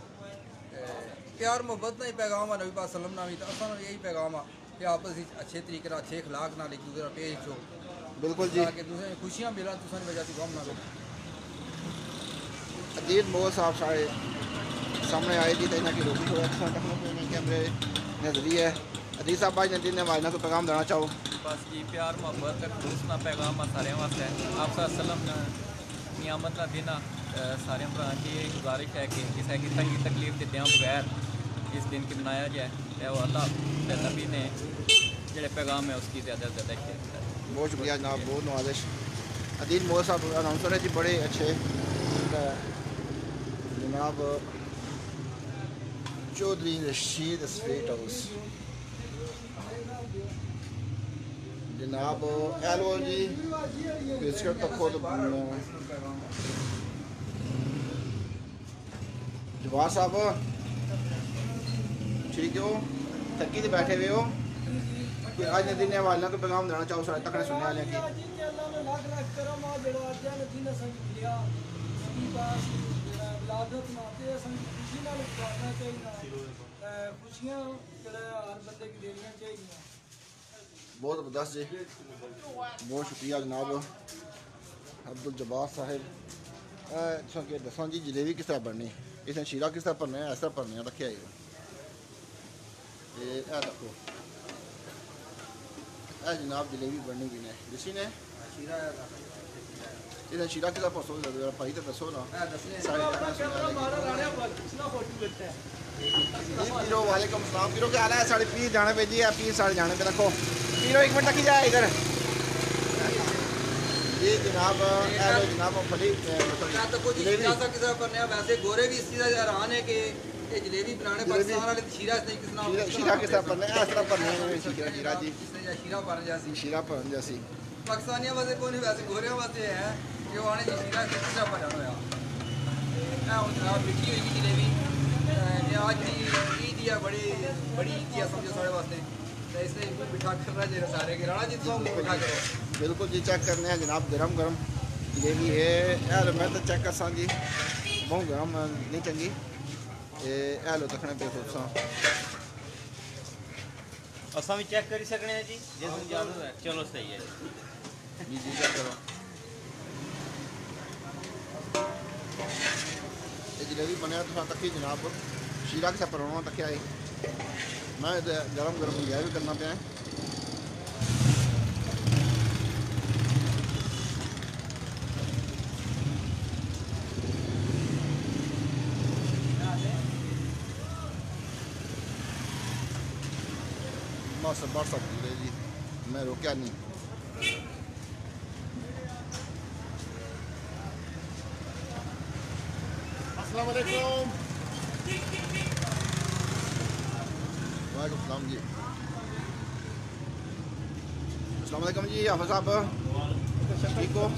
प्यार मोहब्बत ना ही पैगाम है नबी पाक सल्लल्लाहु अलैहि वसल्लम असा यही पैगाम है कि आपस में अच्छे तरीके से अच्छे अखलाक ना एक दूसरे पेश हो बिल्कुल जी कि दूसरे खुशियाँ मिला दूसरे वजह से गम ना लो। अजीत मोल साहब सारे सामने आए थी तो इन्हें की रोटी थोड़ा कैमरे नजरी है। अजीत साहब भाई दिन ने वाजना तो पैगाम देना चाहो बस जी प्यार मोहब्बत खलूस ना पैगाम सारे वास्ते आप सल्लम नियामत का दिन सारे भरा की ये गुजारिश है कि किसी की तंगी तकलीफ के दिया बगैर इस दिन की मनाया जाए और अल्लाह नबी ने जोड़े पैगाम है उसकी ज़्यादा से ज़्यादा शेयर। बहुत शुक्रिया जनाब बहुत नवाजिश। अदील मोल साहब अनाउंसर है जी बड़े अच्छे जनाब चौधरी रशीद स्वीट हाउस जनाब एलो जी बिस्किट तो खुद जवाब साहब ठीक हो थकी तो बैठे हुए हो कि आज ने दिन वाले को पैगाम देना चाहो सारे तक सुनने वाले की बहुत ज़बरदस्त जी बहुत शुक्रिया जनाब अब्दुल जब्बार साहब के दसा जी जलेबी किस तरह बननी इसने शीरा किस तरह भरने इस तरह भरने रखे आई ये देखो ए जनाब जलेबी बननी भी ने जिसी ने शीरा इधर शीरा किस तरह परसों जरा भाई तो दसो ना पीरो वालेकुम सलाम पीरो क्या हाल है साढ़े पीर जाने पे जी है पीर साढ़े जाने पे रखो पीरो एक मिनट तक जाए इधर जी जनाब जनाब फली वैसे गोरे भी इस चीज़ हैरान है कि ये जलेबी बनाने पाकिस्तान वाले शीरा से किस नाम शीरा शीरा किस तरह बनना है इस तरह बनना है शीरा शीरा जी इसने शीरा बन जासी शीरा बन जासी पाकिस्तानियों वास्ते कोई नहीं वैसे गोरियों वास्ते है कि वो आने जी शीरा से किस तरह बना होया ना वो जनाब मिठी हुई जलेबी ये आज की ईद है बड़ी बड़ी ईद है समझो सारे वास्ते तो इसलिए मिठा करना चाहिए सारे के राणा जी तो मिठा करो बिल्कुल जी चेक करने हैं जनाब गरम गरम जलेबी है यार मैं तो चेक कर सा जी बहुत गरम नहीं चंगी ये हेलो तकने पे सोचा असा भी चेक करी सकने हैं जी जिस इजाजत है चलो सही है जी जी चेक करो ये जलेबी बनया तो तकी जनाब शीरा के साथ परवाना तक आए मैं गरम गरम इंजॉय भी करना पे मौसम बढ़ सकती है जी मैं रोका नहीं अस्सलाम वालेकुम वालेकुम सलाम जी अस्सलाम वालेकुम जी हाफिज साहब ठीक हो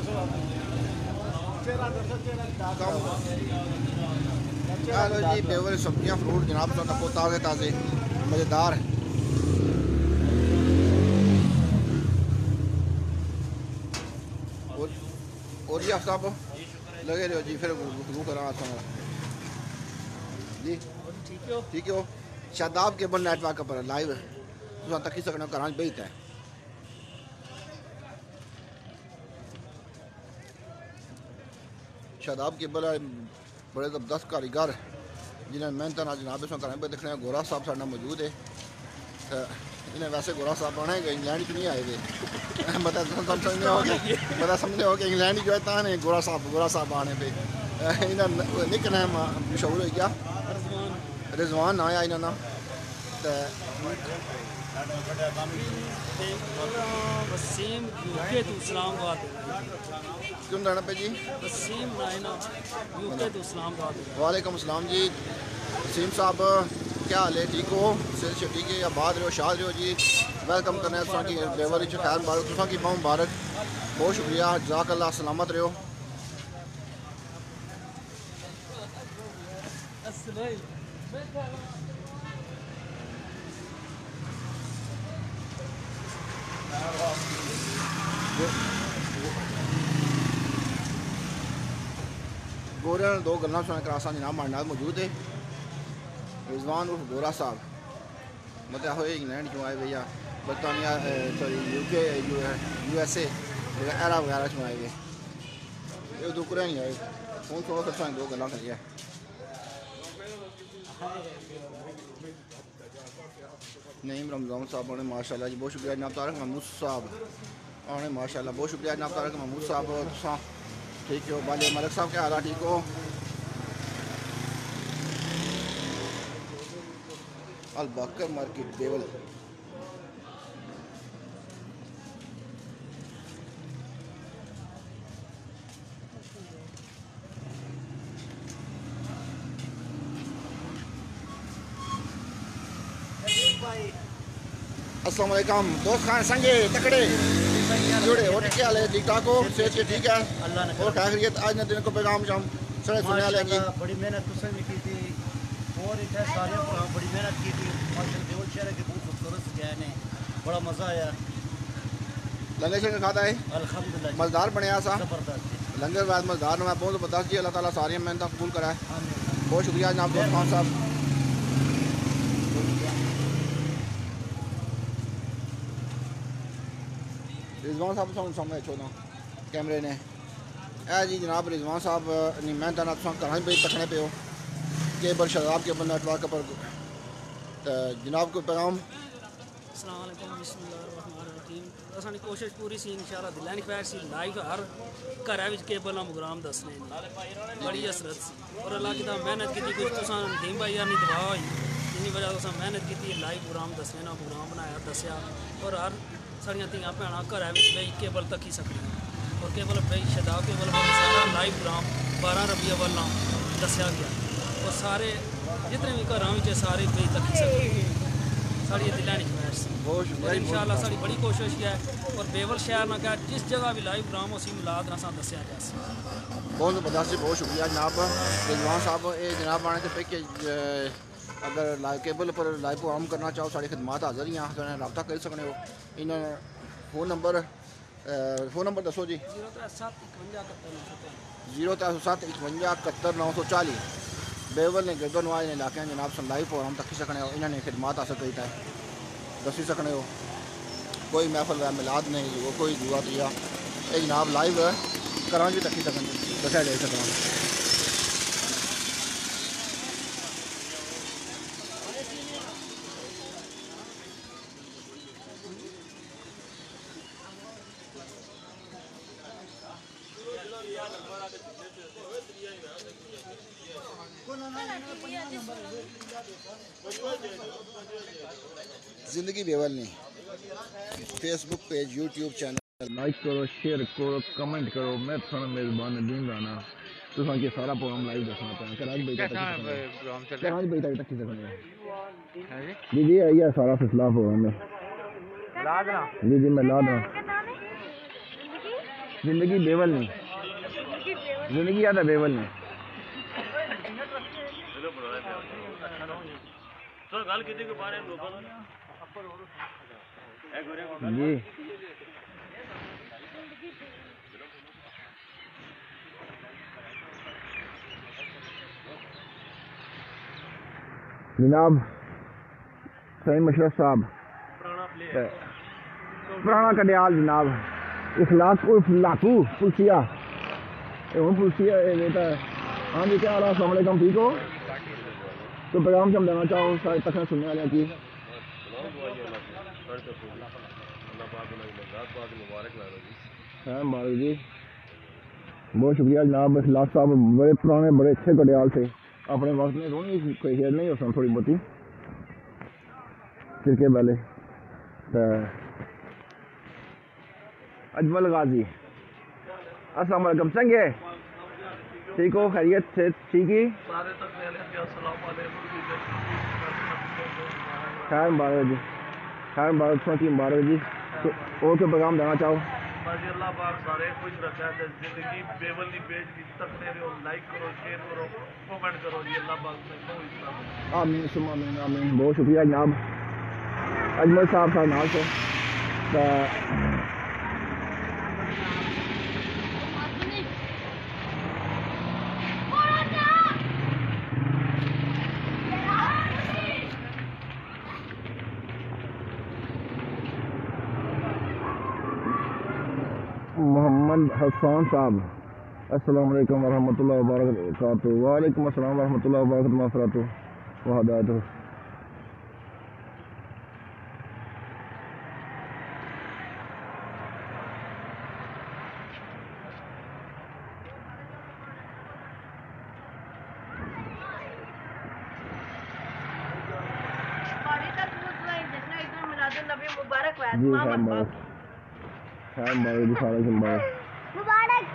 हेलो जी पेवर सब्जियां फ्रूट जनाब तो तको ताज़े ताज़े मज़ेदार और और जी आप साहब लगे रहो जी फिर गुफ्तगू करा जी ठीक हो ठीक हो शादाब केबल नेटवर्क पर लाइव तुम तकी सकना घर बेहत है शादाब केबल बड़े जबरदस्त कारीगर जिन्हें मेहनत ना जनाब सो घर पे देखने गोरा साहब साढ़ा मौजूद है तो इन्हें वैसे गोरा साहब आने गए इंग्लैंड नहीं आए थे मतलब समझने हो मतलब समझने हो कि इंग्लैंड जो है ता ने गोरा साहब गोरा साहब आने पे इन्हें निक नाम मशहूर हो गया रिजवान ना आया इन्होंने वसीम यूके तो इस्लामाबाद क्यों रहना पे जी वसीम नायना यूके तो इस्लामाबाद वालेकुम सलाम जी वसीम साहब क्या हाल है ठीक हो सिर से ठीक है या बाद रहो शाद रहो जी वेलकम करने तुसा की बेवरी च खैर मुबारक तुसा की बहुत मुबारक बहुत शुक्रिया जज़ाकल्लाह सलामत रहो गोरे ने दो गल्लां सुना करासा जनाब हमारे नाल मौजूद है रिजवान उर्फ गोरा साहब मतलब हो इंग्लैंड चो आए भैया बरतानिया sorry UK U S A एरा वगैरह चो आए ये दो कुरे नहीं आए हूँ थोड़ा सा दो गल्लां करिए नईम रमज़ान साहब ने माशाल्लाह जी बहुत शुक्रिया जनाब तारक महमूद साहब आने माशाल्लाह बहुत शुक्रिया जनाब तारक महमूद साहब तुसा ठीक हो बाले मलिक साहब क्या हाल है ठीक हो अल बकर मार्केट देवल अस्सलाम वालेकुम दोस्त खान संगे तकड़े जुड़े और क्या हाल है ठीक ठाक हो सेहत के ठीक है अल्लाह ने और खैरियत आज ने दिन को पैगाम शाम सड़े सुनने लगी बड़ी मेहनत तुसें भी की थी और इतने सारे भरा बड़ी मेहनत की थी माशाल्लाह देवल शहर के बहुत खूबसूरत सजाए ने बड़ा मज़ा आया लंगर शंगर खाता है अल्हम्दुलिल्लाह मज़ेदार बनया सा जबरदस्त लंगर बाद मज़ेदार मैं बहुत बता जी अल्लाह ताला सारी मेहनत कबूल कराए बहुत शुक्रिया जनाब दोस्त खान साहब रिजवान साहब तुम सामने छोड़ा कैमरे ने ए जी जनाब रिजवान साहब नी मेहनत ना तुम घर पे तकने पे हो केबल शराब केबल नेटवर्क पर जनाब को पैगाम अस्सलाम वालेकुम बिस्मिल्लाहिर्रहमानिर्रहीम असानी कोशिश पूरी सी इंशाल्लाह दिलानी खैर सी लाइव हर घर विच केबल प्रोग्राम दसने बड़ी हसरत सी और अल्लाह की मेहनत की कुछ तुसा दीम भाई यानी दवा हुई इन्नी वजह तुसा मेहनत की लाइव प्रोग्राम दसने ना प्रोग्राम बनाया दसिया और हर सारियां धियां भैणां घर विच बेही केबल तक ही सकदियां और केबल बेही शदाब केबल सारा लाइव प्रोग्राम बारह रबी अव्वल दसिया गया और सारे जितने भी घर सारे पे तक साड़ी दिलें ख्वाहिश और इंशाल्लाह साड़ी बड़ी कोशिश है और बेवल शहर ना क्या जिस जगह भी लाइव प्रोग्राम उसी मिलाद ना दसिया जाए। बहुत ज़बरदस्त बहुत शुक्रिया जनाब रिजवान साहब ये जनाब आने से पे कि अगर लाइव केबल पर लाइव प्रोग्राम करना चाहो साड़ी खिदमात हाजिर ही हैं रब्ता कर सकते हो। इन्होंने फ़ोन नंबर फ़ोन नंबर दसो जी। जीरो त्रै सौ सत्त इकवंजा इकहत्तर नौ सौ चाली बेवल ने गिरदो नवाज ने इलाके जनाब सन लाइव प्रोग्राम तक सकने हो। इन्होंने खिदमात हासिल की है दसी सकने हो। कोई महफल है मिलाद नहीं वो कोई दुआ दिया ये जनाब लाइव करा भी तकी सकन दसिया जा सकना। जिंदगी बेवल नहीं Facebook page YouTube channel like करो शेयर करो कमेंट करो। मैं थोड़ा मेजबान नदीम राना तुसा के सारा प्रोग्राम लाइव देखना पाया कराज भाई तक प्रोग्राम चल रहा है। कराज भाई तक तक सकने जी जी आई है सारा फैसला प्रोग्राम में लाद ना जी जी मैं लाद रहा जिंदगी बेवल नहीं जिंदगी याद है बेवल नहीं तो गल किसी के बारे में लोगों जी जनाब सही मशरफ साहब पुराना कडियाल जनाब इखलाक लाकू पुलसिया पुलसिया बेटा। हाँ जी क्या हाल है अस्सलाम वालेकुम ठीक हो। तो प्रोग्राम से हम देना चाहो सारे तक सुनने वाले की मुबारक जी बहुत शुक्रिया जनाब इखलाक साहब बड़े पुराने बड़े अच्छे कडियाल थे अपने वक्त में रोनी कोई खेल नहीं हो सन थोड़ी बहुती क्रिकेट वाले। अजमल गाजी अस्सलाम वालेकुम चंगे ठीक हो खैरियत से ठीक ही खैर मुबारक जी खैर मुबारक की मुबारक जी। तो और क्या पैगाम देना चाहो। अल्लाह पाक सारे खुश रखा है जिंदगी बेवल दी पेज की तकते रहो लाइक करो शेयर करो कमेंट करो जी अल्लाह पाक से आमीन सुमा आमीन आमीन। बहुत शुक्रिया जनाब अजमल साहब साहब नाल से मोहम्मद हसन साहब अस्सलाम वालेकुम वरहमतुल्लाहि वबरकातुहू। वालेकुम अस्सलाम वरहमतुल्लाहि वबरकातुहू वहदातुहू। जी है मुबारक है मुबारक जी सारा मुबारक मुबारक।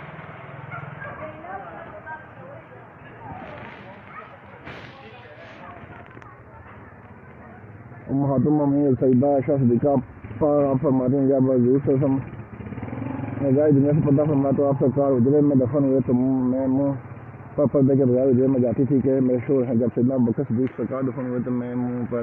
महातुम मम्मी सईदा आयशा सदीका पर आप फरमाते हैं जब हजूर से हम नजायज दुनिया से पर्दा फरमाया तो आप सरकार उजरे में दफन हुए तो मैं मुँह पर पर्दे के बगैर उजरे में जाती थी कि मेरे शोर है जब सैदना बकर सदीक सरकार दफन हुए तो मैं मुँह पर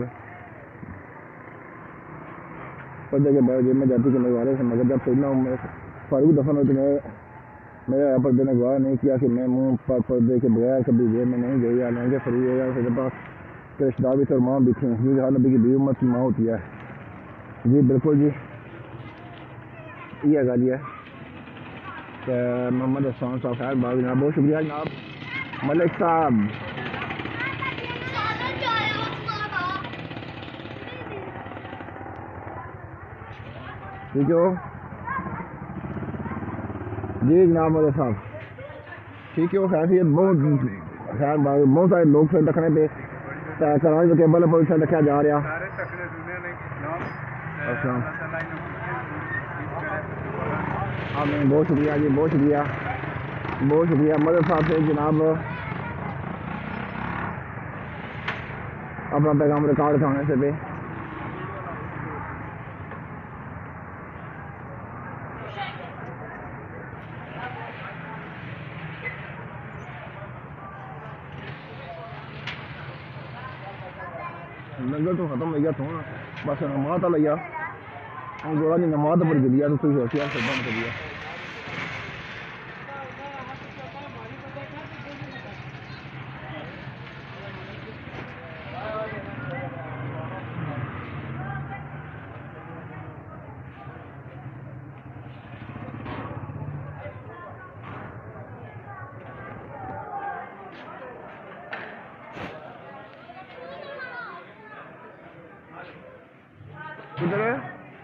पर्दे के बगैर उजरे में जाती कि मेरे वाले से मगर जब सैदना फारूक दफन हुए तो मैं मेरे पर्दे ने गवाह नहीं किया कि मैं मुँह पर पर्दे के बगैर कभी उजरे में नहीं गई। हालांकि फरूक के पास के रिश्तेदार भी थे और माँ भी थी जी हर नबी की बी उम्मत की माँ होती है जी बिल्कुल जी ये गल है। मोहम्मद हसन साहब खैर बाग जनाब बहुत शुक्रिया जनाब मलिक साहब ठीक हो जी जनाब मलिक साहब ठीक है। खैरियत बहुत खैर बहुत सारे लोग फिर रखने पे कराची केबल पर रखा जा रहा। आमीन बहुत शुक्रिया जी बहुत शुक्रिया बहुत शुक्रिया मदद साहब से जनाब अपना पैगाम रिकॉर्ड कराने से पे लंगर तो खत्म हो गया था बस नमाज आ लिया हम गोला नहीं नमाज पर गिरिया तो कोई होशियार से बंद कर दिया किधर है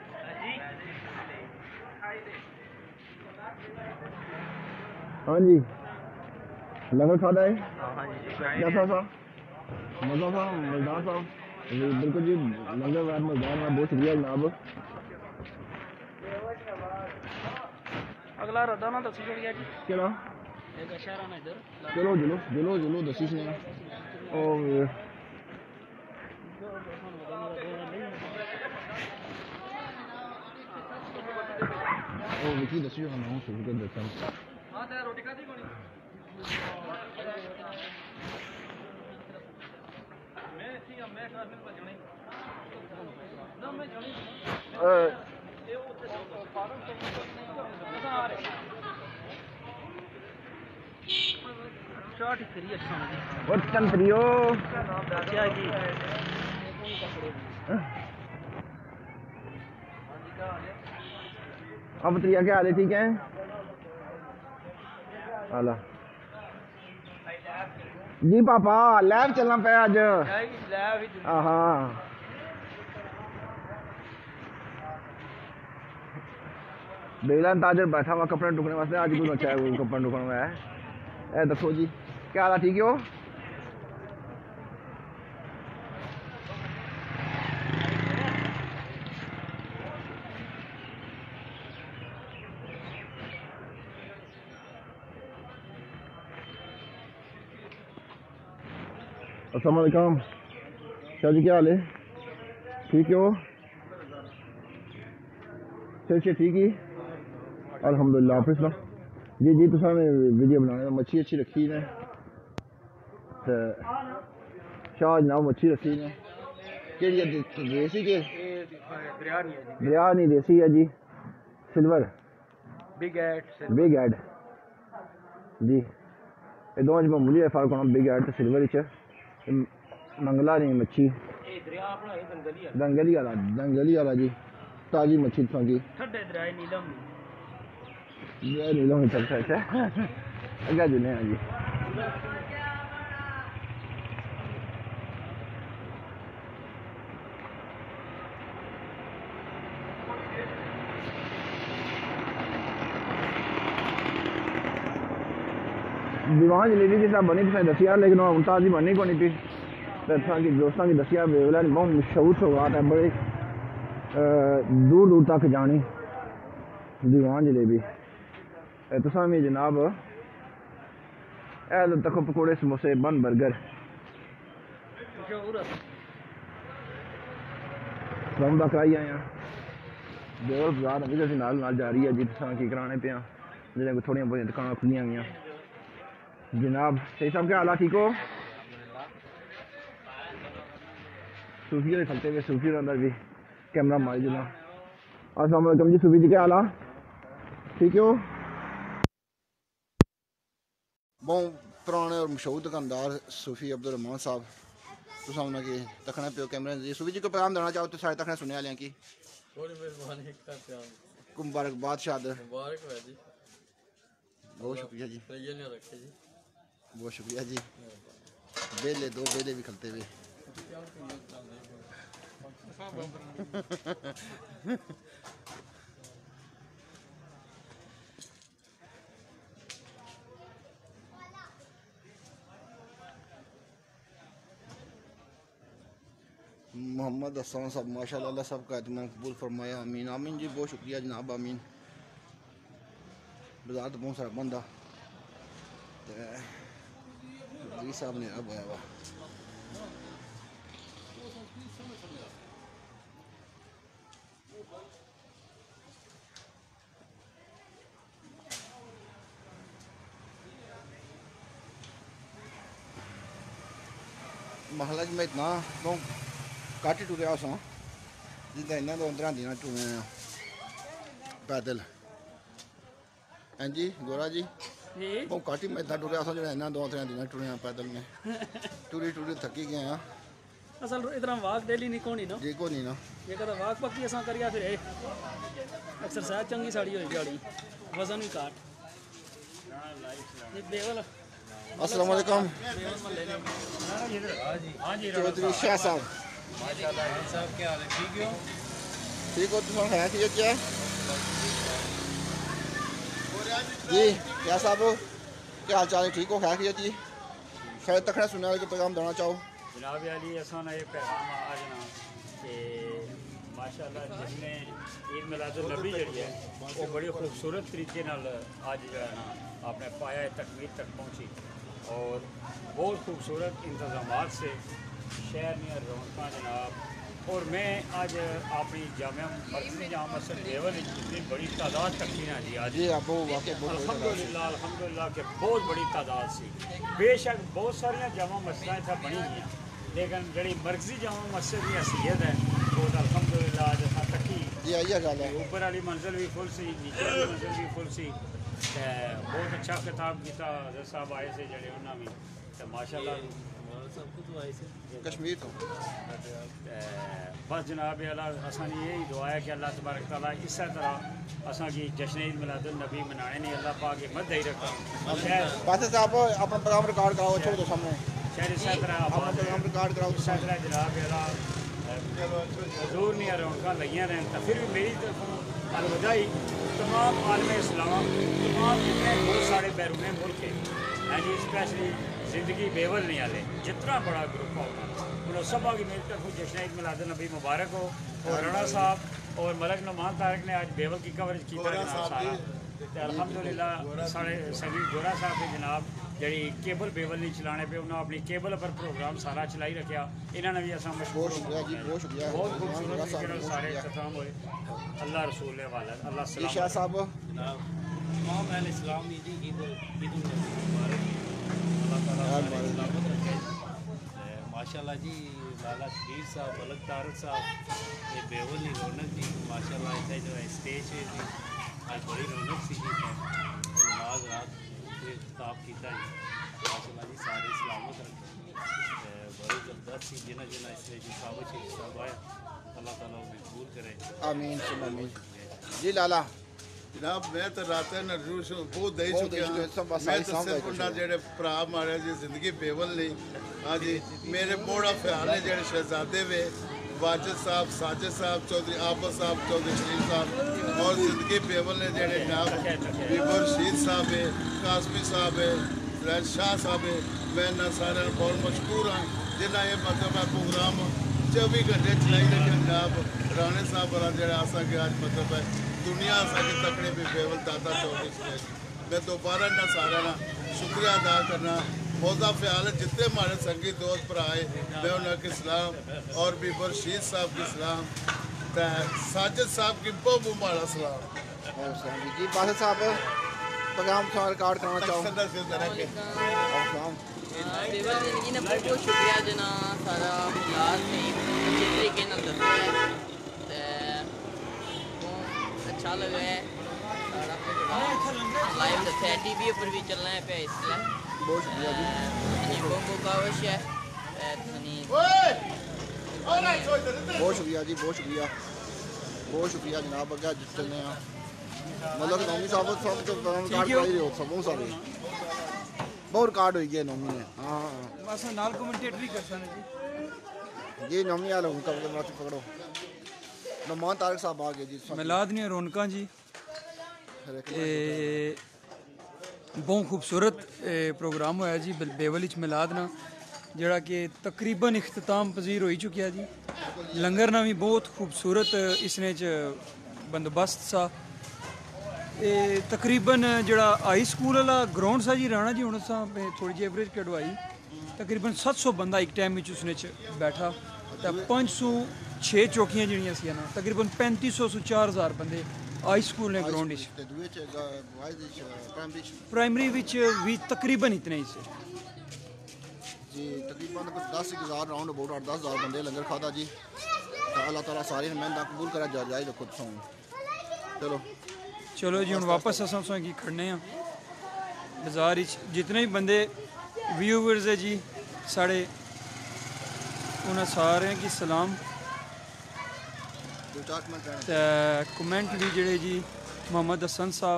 हाँ जी लंगर खाता है कैसा था मज़ा था मज़ेदार था बिल्कुल जी लंगर वार मज़ेदार है बहुत शुक्रिया जनाब अगला रद्दा ना दसी चल गया जी चलो एक इशारा ना इधर चलो चलो चलो चलो दसी ने और ओ विकी दसियो ना हूं शुरू कर देता हूं हां ते रोटी खादी कोनी मैं थी मैं खा दिन पर जणी ना मैं जणी ए ये वो फार्म से आ रहे शॉट फ्री अच्छा है और चन प्रियो क्या जी अब त्रिया क्या हाल है ठीक है आला जी पापा लैब चलना पे आज हाँ बेला ताजर बैठा हुआ कपड़े टुकने वास्ते आज कुछ अच्छा है वो कपड़े टुकने में है ए दसो जी क्या हाल ठीक हो अस्सलाम वालेकुम शाह जी क्या हाल है ठीक हो चल चल ठीक ही अल्हम्दुलिल्लाह आप सुना जी जी तुसा ने वीडियो बनाने मच्छी अच्छी रखी ने ते शाह जनाब मच्छी रखी ने केड़ी देसी के दरिया नहीं देसी है जी सिल्वर बिग एड बिग एड जी ये दोनों च मामूली फर्क होना बिग एड ते सिल्वर च मंगला नहीं मच्छी दंगली वाला दंगली वाला जी ताजी मच्छी तुसा की ठंडे नीलम नीलम चलता है अगे जुने जी दीवान जलेबी के साथ बनी तुसें दसिया लेकिन हूँ ताजी बननी को नहीं पी की दोस्तों की दसिया बेवला बहुत मशहूर सौगात है बड़े दूर दूर तक जानी दीवान जलेबी तुसा में जनाब ए तक पकौड़े समोसे बन बर्गर रौंदा कराई आए बेवल बाजार अभी अभी नाल नाल जा रही है जी तुसा की कराने पे जिन्हें थोड़िया बहुत दुकान खुलियां गई जनाब सही साहब क्या हाल है ठीक हो सूफी ने खलते हुए सूफी के अंदर भी कैमरा मारी जना अस्सलाम वालेकुम जी सूफी जी क्या हाल है ठीक हो बहुत पुराने और मशहूर दुकानदार सूफी अब्दुल रहमान साहब तुम उन्होंने तकना पियो कैमरे जी सूफी जी को पैगाम देना चाहो तो सारे तकने सुनने वाले की मुबारकबाद शाद बहुत शुक्रिया जी बहुत शुक्रिया जी बेले दो बेले भी खलते हुए मोहम्मद हसन साहब माशाल्लाह सब का इत्मीनान कबूल फरमाया आमीन आमीन जी बहुत शुक्रिया जनाब आमीन बाजार तो बहुत सारा बंदा जी साहब ने अब आया वा महल में इतना तो घट ही टुरिया सा जिदा इन्होंने दो अंदर दिन टुरे पैदल। हाँ जी गोरा जी वो घट ही मैं इतना टुरिया सा जो इन्होंने दो त्रै दिन टुरे पैदल में टूरी टूरी थकी गए हैं। असल इतना वाक डेली नहीं कोनी ना जी को नहीं ना ये कदा वाक पक्की असा करिया फिर एक्सरसाइज चंगी साड़ी होई गाड़ी वजन भी काट ये बेवल अस्सलाम वालेकुम चौधरी शाह साहब माशाल्लाह साहब क्या हाल है ठीक हो ठीक हो तुम है कि क्या जी क्या साहब क्या हाल चाल है ठीक हो है कि जी खैर तखड़ा सुनने वाले को पैगाम देना चाहो जनाब अली असान ये पैगाम आज ना कि माशाल्लाह जिसने ईद मिलादुन नबी जड़ी है वो बड़ी खूबसूरत तरीके नाल आज जो है ना आपने पाया तकमील तक पहुंची और बहुत खूबसूरत इंतजाम से शहर में रौनक जनाब। और मैं आज अपनी जामिया मरकज़ी जामा मस्जिद देवल इतनी बड़ी तादाद तकी ना जी आज जी आप अल्हम्दुलिल्लाह अल्हम्दुलिल्लाह के बहुत बड़ी तादाद सी। बेशक बहुत सारिया जामा मस्जिद इतना बनी गई लेकिन जी मरकज़ी जामा मस्जिद की हैसियत है वो अल्हम्दुलिल्लाह आज असां तकी जी आइए गल है ऊपर वाली मंजिल भी फुल सी नीचे वाली मंजिल भी फुल सी। बहुत अच्छा किताब किया हज़रत साहब आए थे जड़े उन्होंने भी तो माशाल्लाह सब कुछ आए थे कश्मीर तो बस जनाब अल्लाह असानी यही दुआ है कि अल्लाह तबारक तआला इस तरह असा की जश्न ईद मिलादुन नबी मनाने नहीं अल्लाह पाक हिम्मत दे रखा बस साहब अपना प्रोग्राम रिकॉर्ड कराओ छोड़ दो सामने शहर इस तरह अपना प्रोग्राम रिकॉर्ड कराओ इस तरह जनाब अल्लाह हजूर नहीं रौनक लगियां रहन तो फिर भी मेरी तरफों अलविदाई तमाम आलम इस्लाम तमाम जितने बहुत सारे बैरून मुल्क हैं जी स्पेशली जिंदगी बेवल नहीं आले जितना बड़ा ग्रुप होगा उन्होंने सब की मेरी तरफ जश्न ईद मिलादुन नबी मुबारक हो। और राणा साहब और मलक नुमान तारक ने आज बेवल की कवरेज की सारा अल्हम्दुलिल्लाह साढ़े सभी गोरा साहब के जनाब जी केबल बेवल नहीं चलाने पे उन्होंने अपनी केबल पर प्रोग्राम सारा चलाई रखा इन्होंने भी असा मशहूर बहुत खूबसूरत तरीके सारे इख्तिताम हुए। अल्लाह रसूल वाला अल्लाह शाह साहब तमाम अहले इस्लाम ईद ईद ईद उल मुबारक अल्लाह ताला हमारे सलामत रखे। माशाल्लाह जी लाला शबीर साहब मलक तारक साहब ये बेवल की रौनक जी माशाल्लाह इतने जो है स्टेज है जी आज बड़ी रौनक सी जी नमाज रात खिताब किया जी माशाल्लाह जी सारे सलामत रखे बड़ी जबरदस्त सी जिन्हें जिन्हें इसलिए जी साहब साहब आया अल्लाह ताला उन्हें कबूल करे आमीन आमीन जी लाला जनाब मैं तो रात नरूस बहुत दे चुके मैं तो सिर्फ उन्हें जेडे भरा मारे जी जिंदगी बेवल नहीं हाँ जी मेरे मोड़ा ख्याल है जेडे शहजादे वे वाजिद साहब साजिद साहब चौधरी आबद साहब चौधरी शरीफ साहब और जिंदगी बेवल ने जेडे जनाब बीबर रशीद साहब है कासमी साहब है रैज शाह साहब है मैं इन्होंने सारे बहुत मशहूर हाँ जिन्हें ये मतलब है प्रोग्राम चौबी घंटे चलाई रखे जनाब राणे साहब वाला जरा असा के आज मतलब है दुनिया असा के तकड़े भी बेवल दादा चौधरी से मैं दोबारा ना सारा ना शुक्रिया अदा करना मौजा ख्याल है जितने हमारे संगीत दोस्त पर आए मैं उन्हें सलाम और भी बरशीद साहब की सलाम साजिद साहब की बहुत मुबारक सलाम जी बादल साहब प्रोग्राम रिकॉर्ड कराना चाहो बेवल जिंदगी ने बहुत बहुत शुक्रिया जना सारा यार ने अच्छे तरीके नाल दस्सिया अच्छा लगा है सारा लाइव दस्सिया टीवी पर भी चलना है पे इसलिए बहुत शुक्रिया जी बोंगो कावश है बहुत शुक्रिया जी बहुत शुक्रिया बहुत शुक्रिया जनाब अगर चलने मतलब नौमी साहब सब तो रिकॉर्ड कराई हो सब सारे बहुत रिकॉर्ड हो गया नौमी ने हाँ बस नाल कमेंटेटरी कर सकते जी जी नौमी वाला उनका मतलब पकड़ो नौमान तारक साहब आ गए जी मिलाद ने रौनकां जी बहुत खूबसूरत प्रोग्राम होया जी बेवल च मिलाद ना जड़ा कि तकरीबन इख्तिताम पजीर हो चुकिया जी लंगर ना भी बहुत खूबसूरत इसने च बंदोबस्त सा तकरीबन जड़ा हाई स्कूल वाला ग्राउंड सा जी राणा जी हूँ असा थोड़ी जी एवरेज कढवाई तकरीबन सत्त सौ बंदा एक टाइम में उसने च बैठा तो पाँच सौ छे चौकियां जिहड़ियां सी ना तकरीबन पैंती सौ सौ चार हज़ार बंदे हाई स्कूल ने ग्राउंड प्राइमरी विच भी तकरीबन इतने ही से जी तकरीबन कुछ दस हज़ार राउंड अबाउट आठ दस हज़ार बंदे लंगर खाता जी अल्लाह ताला सारी मेहनत कबूल करा जा जाए रखो तुम चलो चलो जी हम वापस असां तुसें की खड़ने हैं बाजार जितने भी बंदे व्यूवर्स है जी साढ़े उन्हें सारे की सलाम ते कमेंट भी जेड़े जी मोहम्मद हसन साहब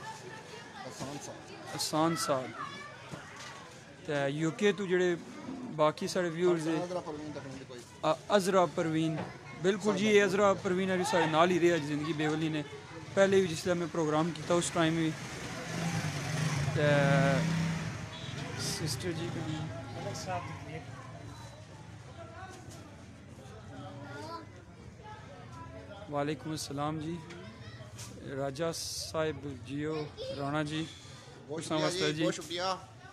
हसान साहब ते यूके तो जेड़े बाकी साढ़े व्यूअर्स है अजरा परवीन बिल्कुल जी अजरा परवीन है साढ़े नाल ही रहा जिंदगी बेवली ने पहले भी जिसले मैं प्रोग्राम किया उस टाइम भी सिस्टर जी वालेकुम अस्सलाम जी राजा साहिब जियो राणा जी बहुत शुक्रिया जी बहुत शुक्रिया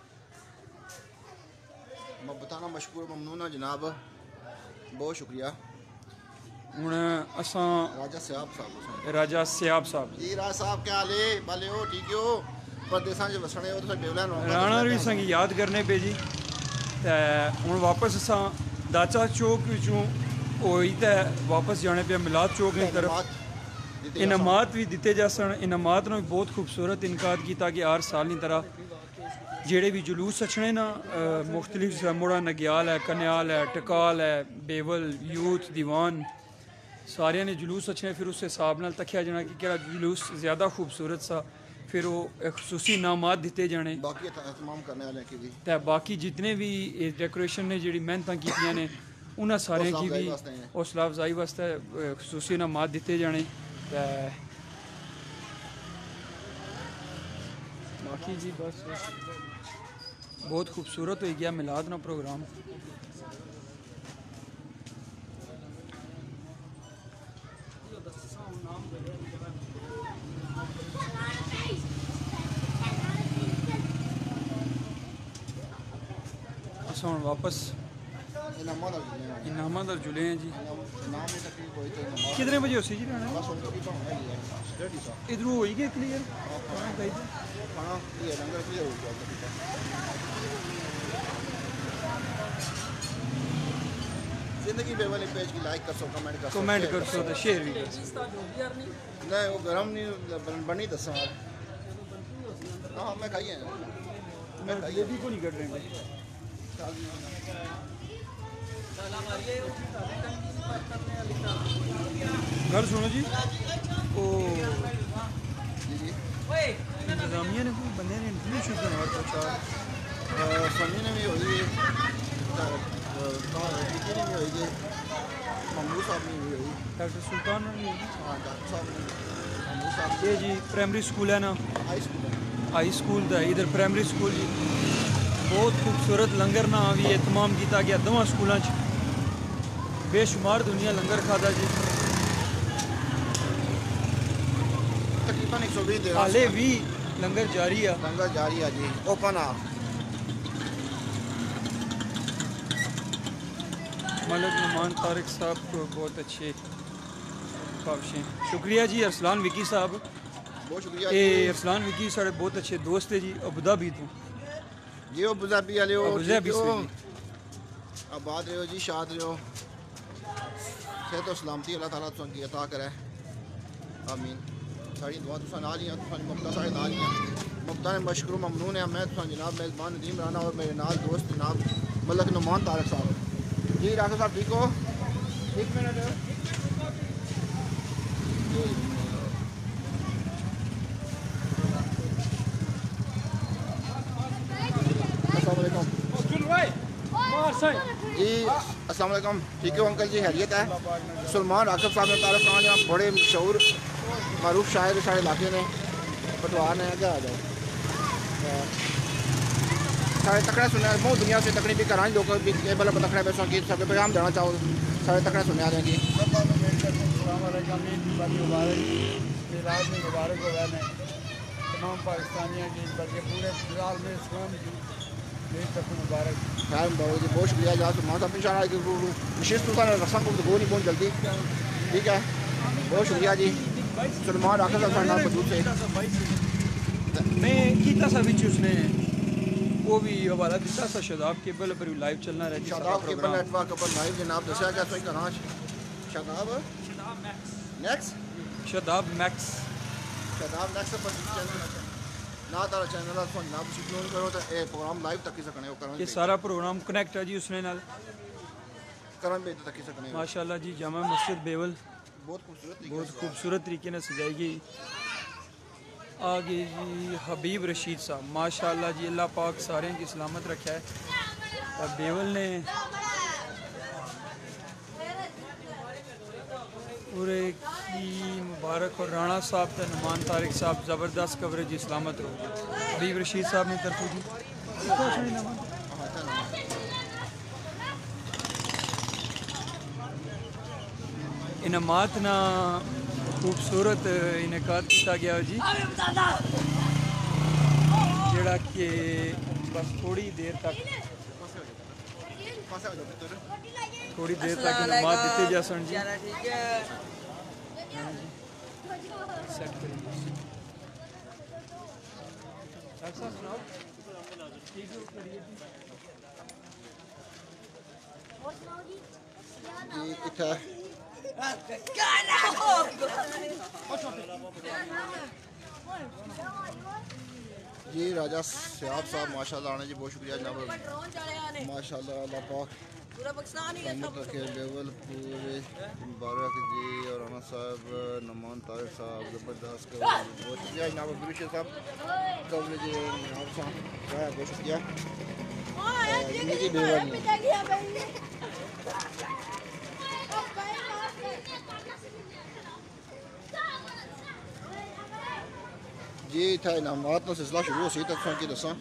मैं बताना मशकूर ममनून जनाब बहुत शुक्रिया हूँ असा राजा सियाब साहब राजा सियाब साहब जी राजा साहब क्या हाल है भले हो ठीक हो परदेसा च वसने हो तो बेवला राणा भी संग याद करने पे जी ते हूँ वापस असा दाचा चौक विचों होई ते वापस जाने पे मिलाद चौक की तरफ इनामात भी दिते जा सन इनामात ने बहुत खूबसूरत इनकाद किया कि हर साल की तरह जेड़े भी जुलूस सचने ना मुख्तलिफ मुड़ा नग्याल है कन्याल है टकाल है बेवल यूथ दीवान सारे ने जुलूस सचने फिर उस हिसाब नाल तकिया जाना कि क्या जुलूस ज़्यादा खूबसूरत सा फिर वो खसूसी इनामात दिते जाने बाकी एहतमाम करने वाले की भी ते बाकी जितने भी डेकोरेशन ने जेड़ी मेहनत कीतियां ने उन्हें सारे की भी हौसला अफजाई वास्ते खसूसी इनामात दिते जाने बाकी जी बस बहुत खूबसूरत हो गया मिलाद ना प्रोग्राम अस हम वापस इनामा दर जुले हैं जी कितने बजे उसी जी रहना इधरों हो गया क्लियर जिंदगी बेवली पेज की लाइक कर सो कमेंट कर सो कमेंट कर सो तो शेयर भी कर सो नहीं वो गरम नहीं बनी दसा हाँ मैं खाई है मैं जलेबी को नहीं कर रहे हैं घर सुनो जी ओ इंतजामिया ने कोई बंदे ने इंटरव्यू शुरू करना और चार समी ने भी होई टीके ने भी होई ममू साहब ने भी होई डॉक्टर सुल्तान ने भी हाँ डॉक्टर साहब ने ममू साहब ये जी प्राइमरी स्कूल है ना हाई स्कूल है हाई स्कूल था इधर प्राइमरी स्कूल जी बहुत खूबसूरत लंगर ना भी एहतमाम किया गया दोवां स्कूलों बेशुमार दुनिया लंगर खाता जी तकरीबन एक सौ बीस हाले भी लंगर जारी है लंगर जारी है जी ओपन आ मलिक नुमान तारिक साहब को बहुत अच्छे ख्वाहिशें शुक्रिया जी अरसलान विकी साहब बहुत शुक्रिया ये अरसलान विकी साढ़े बहुत अच्छे दोस्त है जी अबू धाबी तो जी अबू धाबी वाले हो अबू धाबी से आबाद रहो जी शाद रहो सेहत और सलामती अल्लाह ताला तुम की अता करे आमीन सारी दुआ तुसा नाल ही तुम मुफ्ता सारे नाल ही मुफ्ता ने मशकूर ममनून है मैं तुम जनाब मेज़बान नदीम राना और मेरे नाल दोस्त जनाब मलिक नुमान तारिक साहब जी डॉक्टर साहब ठीक हो एक मिनट जी अस्सलाम वालेकुम ठीक हो अंकल जी खैरियत है सलमान राकब साहब ने तारफ खान जहाँ बड़े मशहूर मरूफ शायर साढ़े इलाके ने पटवार ने क्या आ जाओ साढ़े तकड़े सुने बहुत दुनिया से तकड़ी भी कराएं लोग भी मतलब तकड़े पैसों की सब पैगाम देना चाहो साढ़े तकड़े सुने आ जाएंगे मुबारक हो गए तमाम पाकिस्तानियों की बल्कि पूरे फिलहाल में इस्लाम की मेरी तरफ मुबारक खैर बहुत बहुत शुक्रिया यार तो माता पिछा विशेष तो रस्म को तो नहीं बहुत जल्दी ठीक है बहुत शुक्रिया जी सलमान आखिर का नाम मौजूद थे मैं कितना सा भी उसने वो भी हवाला दिता सा शादाब केबल पर लाइव चलना रहती शादाब केबल नेटवर्क पर लाइव जनाब दसिया गया तो कहाँ शादाब नेक्स्ट शादाब मैक्स शादाब मैक्स पर चैनल ना तारा चैनल है फोन ना सिक्योर करो तो ए प्रोग्राम लाइव तक ही सकने हो करण ये सारा प्रोग्राम कनेक्ट है जी उसने नाल करण पे तक ही सकने माशाल्लाह जी जामा मस्जिद बेवल बहुत खूबसूरत बहुत खूबसूरत तरीके से सजाई गई आगे जी हबीब रशीद साहब माशाल्लाह जी अल्लाह पाक सारे की सलामत रखा है बेवल ने पूरे की मुबारक और राणा साहब तो नुमान तारिक साहब ज़बरदस्त कवरेज सलामत रहो हबीब रशीद साहब ने तरफों जी इनामात ना खूबसूरत इनकाद किया गया जी जड़ा कि बस थोड़ी देर तक थोड़ी देर तक इनामात दिते जा सन जी जी कितना जी राजा सियाब साहब माशाल्लाह आने जी बहुत शुक्रिया जनाब माशाल्लाह अल्लाह पाक रखे लेवल पूरे मुबारक जी और राना साहब नमान तारिक साहब ज़बरदस्त कवरेज बहुत शुक्रिया जनाब अब्दुल साहब कवरेज जनाब साहब बहुत शुक्रिया जी था इनामात का सिलसिला शुरू हो सी तक की दसा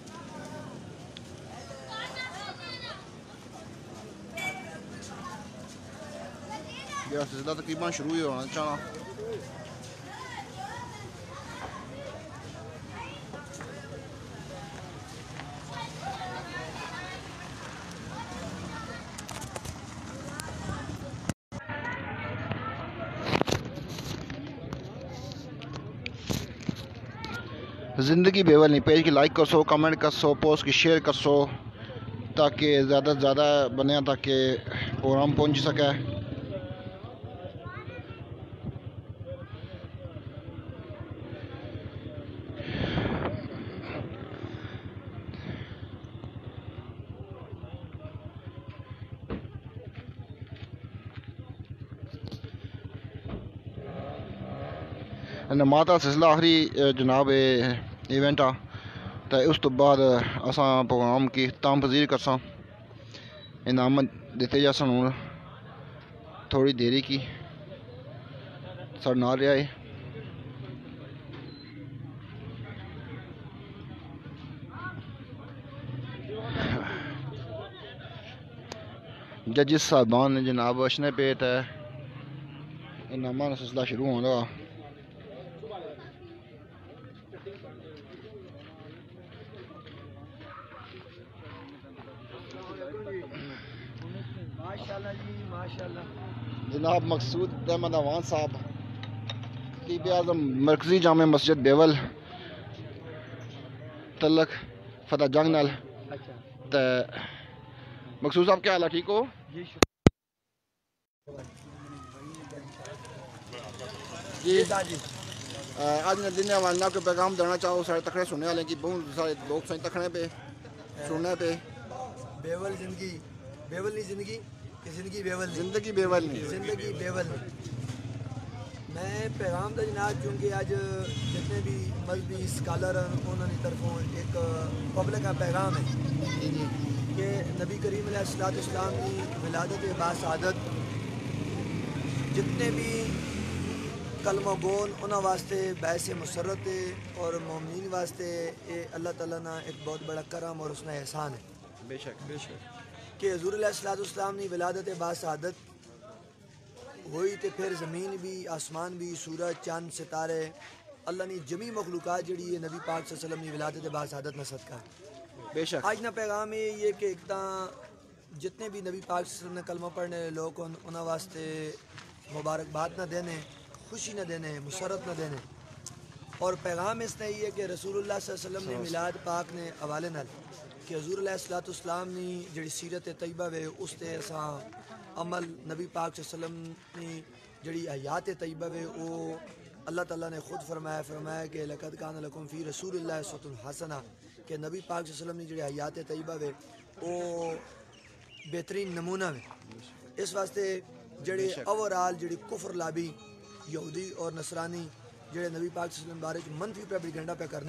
यह सिलसिला तकरीबन शुरू ही होना चाहना ज़िंदगी बेवल नहीं पेज की लाइक कर सो कमेंट कर सो पोस्ट की शेयर कर सो ताकि ज़्यादा से ज़्यादा बने ताकि प्रोग्राम पहुंच सके नमाता सिलसिला आखिरी जनाब इवेंट आ तो उस तो बाद असा प्रोग्राम की ताम पजीर कर इनाम दिते जा सन हूँ थोड़ी देरी की साढ़े नाल रहा है जजिस साहबान ने जनाब अशने पे तो इनामा का सिलसिला शुरू होगा जनाब मकसूद अहमद अवान साहब टीबी आज़म मरकजी जामे मस्जिद बेवल तलक फतेह जंग नाल तो मकसूद साहब क्या हाल है ठीक हो जी आज ने दिन वाले आपको पैगाम देना चाहो सारे तखड़े सुनने वाले की बहुत सारे लोग सही तखड़े पे सुनने पे बेवल जिंदगी बेवल नहीं जिंदगी जिंदगी बेवल जिंदगी बेवल नहीं जिंदगी बेवल नहीं मैं पैगाम का जनाब चूँकि अज जितने भी मजहबी स्कॉलर हैं उन्होंने तरफों एक पब्लिक का पैगाम है कि नबी करीम अलैहिस्सलाम की विलादत बासादत जितने भी कलमा गोन उन्होंने वास्ते बैस मुसरत है और मोमिन वास्ते ये अल्लाह ताला ना एक बहुत बड़ा करम और उसका एहसान है बेशक बेशक कि हज़ूर अलैहिस्सलाम की विलादत बासादत हुई तो फिर ज़मीन भी आसमान भी सूरज चांद सितारे अल्लाह ने जमी मखलूक़ात जड़ी है नबी पाक सल्लल्लाहु अलैहि वसल्लम की विलादत बासादत में सदका बेशक आज ना पैगाम ये कि एक जितने भी नबी पाक ने कलमा पढ़ने लोग उन्होंने वास्ते मुबारकबाद न देने, खुशी न देने, मुसरत न देने। और पैगाम इसने ये कि रसूलुल्लाह सल्लल्लाहु अलैहि वसल्लम ने मिलाद पाक ने हवाले नाल कि हजूर अलैहिस्सलाम नी जिहड़ी सीरत तैयबा वे उस ते असां अमल नबी पाक सल्लल्लाहु अलैहि वसल्लम नी जिहड़ी हयात तैयबा वे वो अल्लाह ताला ने खुद फरमाया फरमाया कि लक़द कान लकुम फ़ी रसूलिल्लाहि उस्वतुन हसना कि नबी पाक सल्लल्लाहु अलैहि वसल्लम नी जिहड़ी हयात तैयबा वे वो बेहतरीन नमूना वे। इस वास्ते जिहड़े ओवरऑल जिहड़ी कुफर लाबी यहूदी और नसरानी जिहड़े नबी पाक सल्लल्लाहु अलैहि वसल्लम बारे मनफी प्रोपेगेंडा पे करने,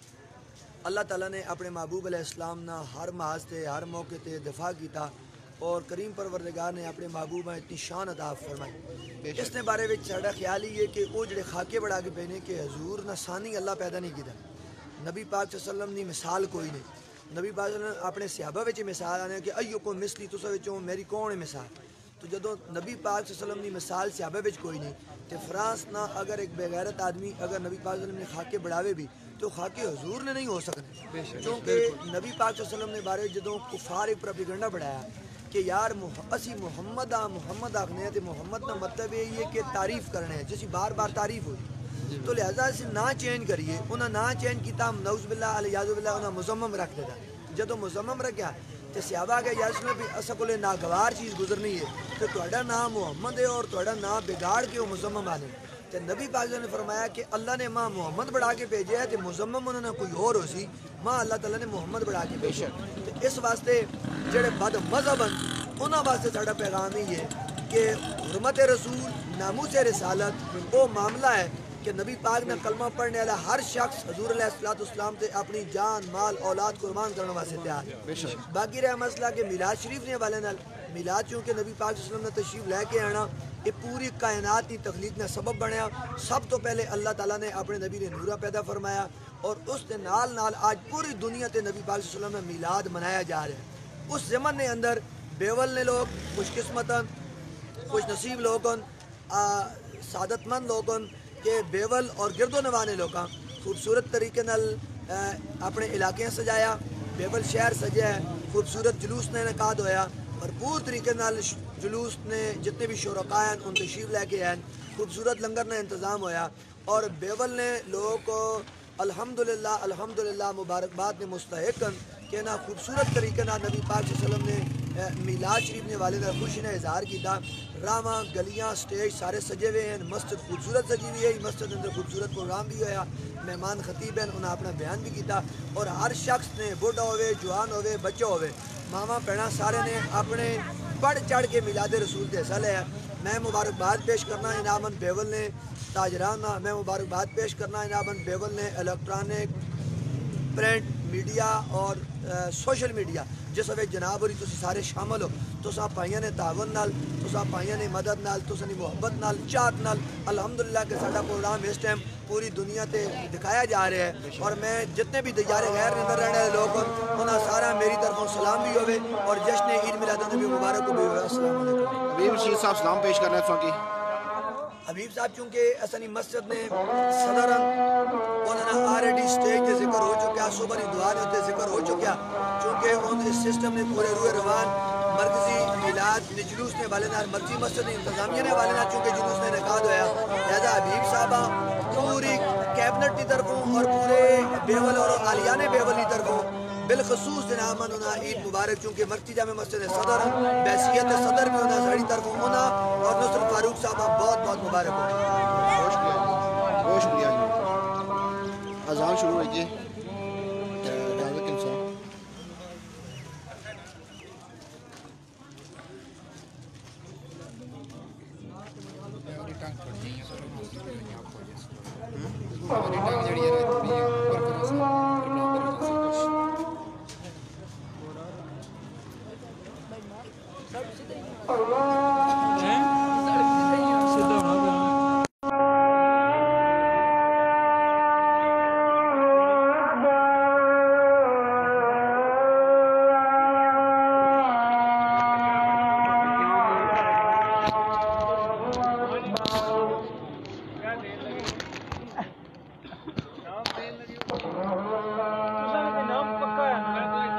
अल्लाह ताला ने अपने महबूब अलैहिस्सलाम ना हर महाज ते हर मौके ते दिफा किया और करीम परवरदिगार ने अपने महबूब में इतनी शान अता फरमाई। इसने बारे में साडा ख्याल ही है कि वो जिहड़े खाके बड़ा के पैने कि हजूर ना सानी अल्लाह पैदा नहीं किया, नबी पाक सल्लल्लाहु अलैहि वसल्लम नी मिसाल कोई नहीं। नबी पाक अपने सहाबा विच मिसाल आने कि अयो को मिसली तुसा विचों मेरी कौन है मिसाल। तो जदों नबी पाक सल्लल्लाहु अलैहि वसल्लम की मिसाल सहाबा विच कोई नहीं तो फ्रांस ना अगर एक बेगैरत आदमी अगर नबी पाक सल्लल्लाहु अलैहि वसल्लम ने खाके बढ़ावे भी तो खाके हजूर ने नहीं हो सकते, क्योंकि नबी पाक सल्लल्लाहु अलैहि वसल्लम ने बारे जदों कुफार एक प्रोपेगेंडा बढ़ाया कि यार असी मुहम्मद आ मुहम्मद आखने तो मुहम्मद का मतलब यही है कि तारीफ करने है जिसी बार बार तारीफ हुई, तो लिहाजा असी ना चेंज करिए। उन्हें ना चेंज किया नऊज़ बिल्लाह अलियाज़ु बिल्लाह उन्हें मुजम्मम रख देता। जदों मुजम्मम रखा तो सहाबा के यार में भी असा को नागवार चीज़ गुजरनी है तो तुहाडा नाम मुहम्मद है और तुहाडा नाम बिगाड़ के वो मुजम्मम आने। तो नबी पाक ने फरमाया कि अल्लाह ने माँ मुहम्मद बढ़ा के भेजे है तो मुजम्मम उन्होंने कोई और हो सी, माँ अल्लाह ताला ने मुहम्मद बढ़ा के भेजा। तो इस वास्ते जेड़े बद मजहब उन्होंने वास्ते साडा पैगाम ही है कि हुर्मत रसूल नामूस रिसालत वो मामला है कि नबी पाक ने कलमा पढ़ने वाला हर शख्स हजूर अलैहिस्सलाम से अपनी जान माल औलाद कुर्बान करने वास्ते तैयार है। बाकी रहा मसला कि मिलाद शरीफ ने वाले नाल मिलाद चूँकि नबी पाक सल्लल्लाहु अलैहि वसल्लम ने तशरीफ लैके आना ये पूरी कायनात की तखलीक ने सबब बनया। सब तो पहले अल्लाह ताला ने अपने नबी ने नूरा पैदा फरमाया और उस नाल नाल आज पूरी दुनिया से नबी पाक सल्लल्लाहु अलैहि वसल्लम में मिलाद मनाया जा रहा है। उस ज़मन के अंदर बेवल ने लोग खुशकिस्मतन खुश नसीब लोगन सादतमंद लोगन के बेवल और गिरदो नवाने लोग खूबसूरत तरीके नाल अपने इलाके सजाया, बेवल शहर सजा है, खूबसूरत जुलूस ने इनकाद होया, भरपूर तरीके नाल जुलूस ने जितने भी शुरका हैं उन तशरीफ लैके आए, खूबसूरत लंगर ने इंतज़ाम होया और बेवल ने लोग को अल्हम्दुलिल्लाह अल्हम्दुलिल्लाह मुबारकबाद ने मुस्तहिकन के ना खूबसूरत तरीके नाल नबी पाक सल्लल्लाहु अलैहि वसल्लम ने मिलाद शरीफ ने वाले खुशी ने इजहार किया। रावा गलियाँ स्टेज सारे सजे हुए हैं, मस्जिद खूबसूरत सजी हुई है, मस्जिद अंदर खूबसूरत प्रोग्राम भी होया, मेहमान खतीब हैं उन्हें अपना बयान भी किया और हर शख्स ने बुढ़ा होवे जवान होवे बच्चा होवे मामा भैन सारे ने अपने बढ़ चढ़ के मिलाद रसूल के हिस्सा लिया। मैं मुबारकबाद पेश करना इनामन बेवल ने ताजराना, मैं मुबारकबाद पेश करना इनामन बेवल ने इलेक्ट्रॉनिक प्रिंट मीडिया और सोशल मीडिया जिस वे जनाब होरी तुसी सारे शामिल हो, तुसा भाइयों ने तावन नाल तुसा भाइयों ने मदद नाल तुसा नी मुहब्बत नाल चाहत नाल अल्हम्दुलिल्लाह के साडा प्रोग्राम इस टाइम पूरी दुनिया ते दिखाया जा रहा है। और मैं जितने भी दियारे गैर अंदर रहने वाले लोग उन्हें सारा मेरी तरफों सलाम भी होवे और जश्न ईद मिलाद नबी मुबारक को भी होवे। अस्सलाम वालेकुम। हबीब रशीद साहब सलाम पेश करना है की हबीब साहब चूँकि असनी मस्जिद ने सदर उन्होंने ऑलरेडी स्टेज से जिक्र हो चुका, सुबह की दुआ ने जिक्र हो चुका, चूँकि उन इस सिस्टम ने पूरे रूए रवान मरकजी मिलाद जुलूस ने वाले नाल मरकजी मस्जिद ने इंतजामिया ने वाले नाल चूँकि जुलूस ने इनेकाद होया, लिहाजा हबीब साहबा पूरी कैबिनेट की तरफों और पूरे बेवल और आलियाने बेवल की तरफों बिलखसूस जनाब उन्हें ईद मुबारक चूँकि मरकजी जामे मस्जिद सदर बैसियत सदर भी उन्हें साड़ी तरफों उन्हें और नुसरत फारूक साहब बहुत बहुत मुबारक हो। बहुत शुक्रिया जी। अजान शुरू होगी इजाज़त इंसान नाम पक्का है ना।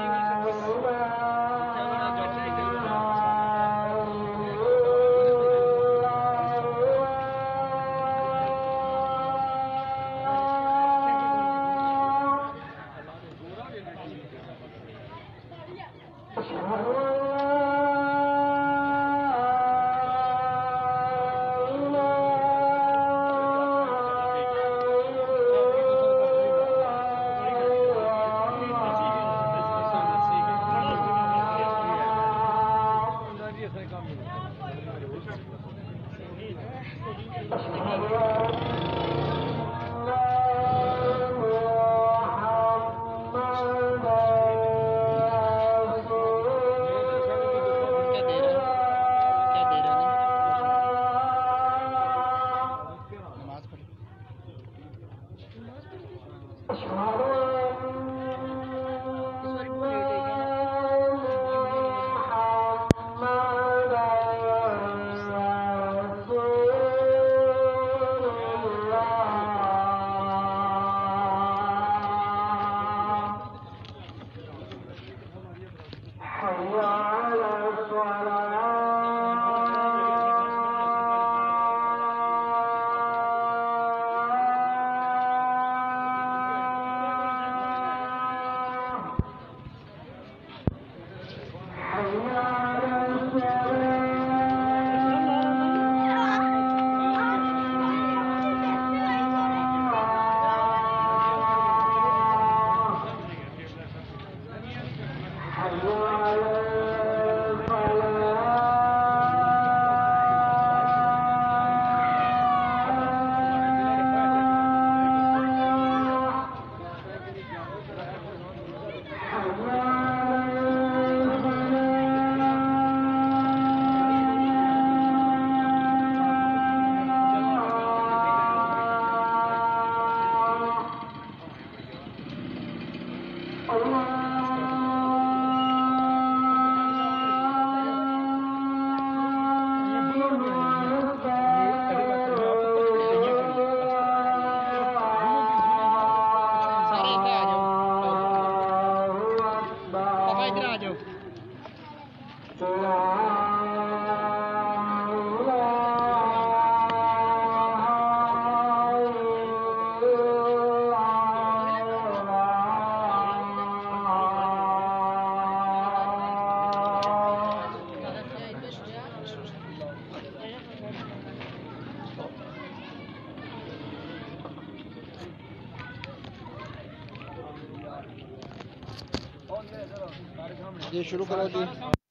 ये शुरू करो जी।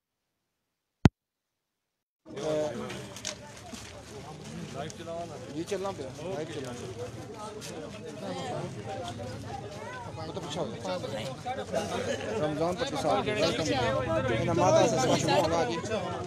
जी चलना पे लाइव चलना तो पूछो रमजान तक साल वेलकम इन माता से शुरू होगा जी।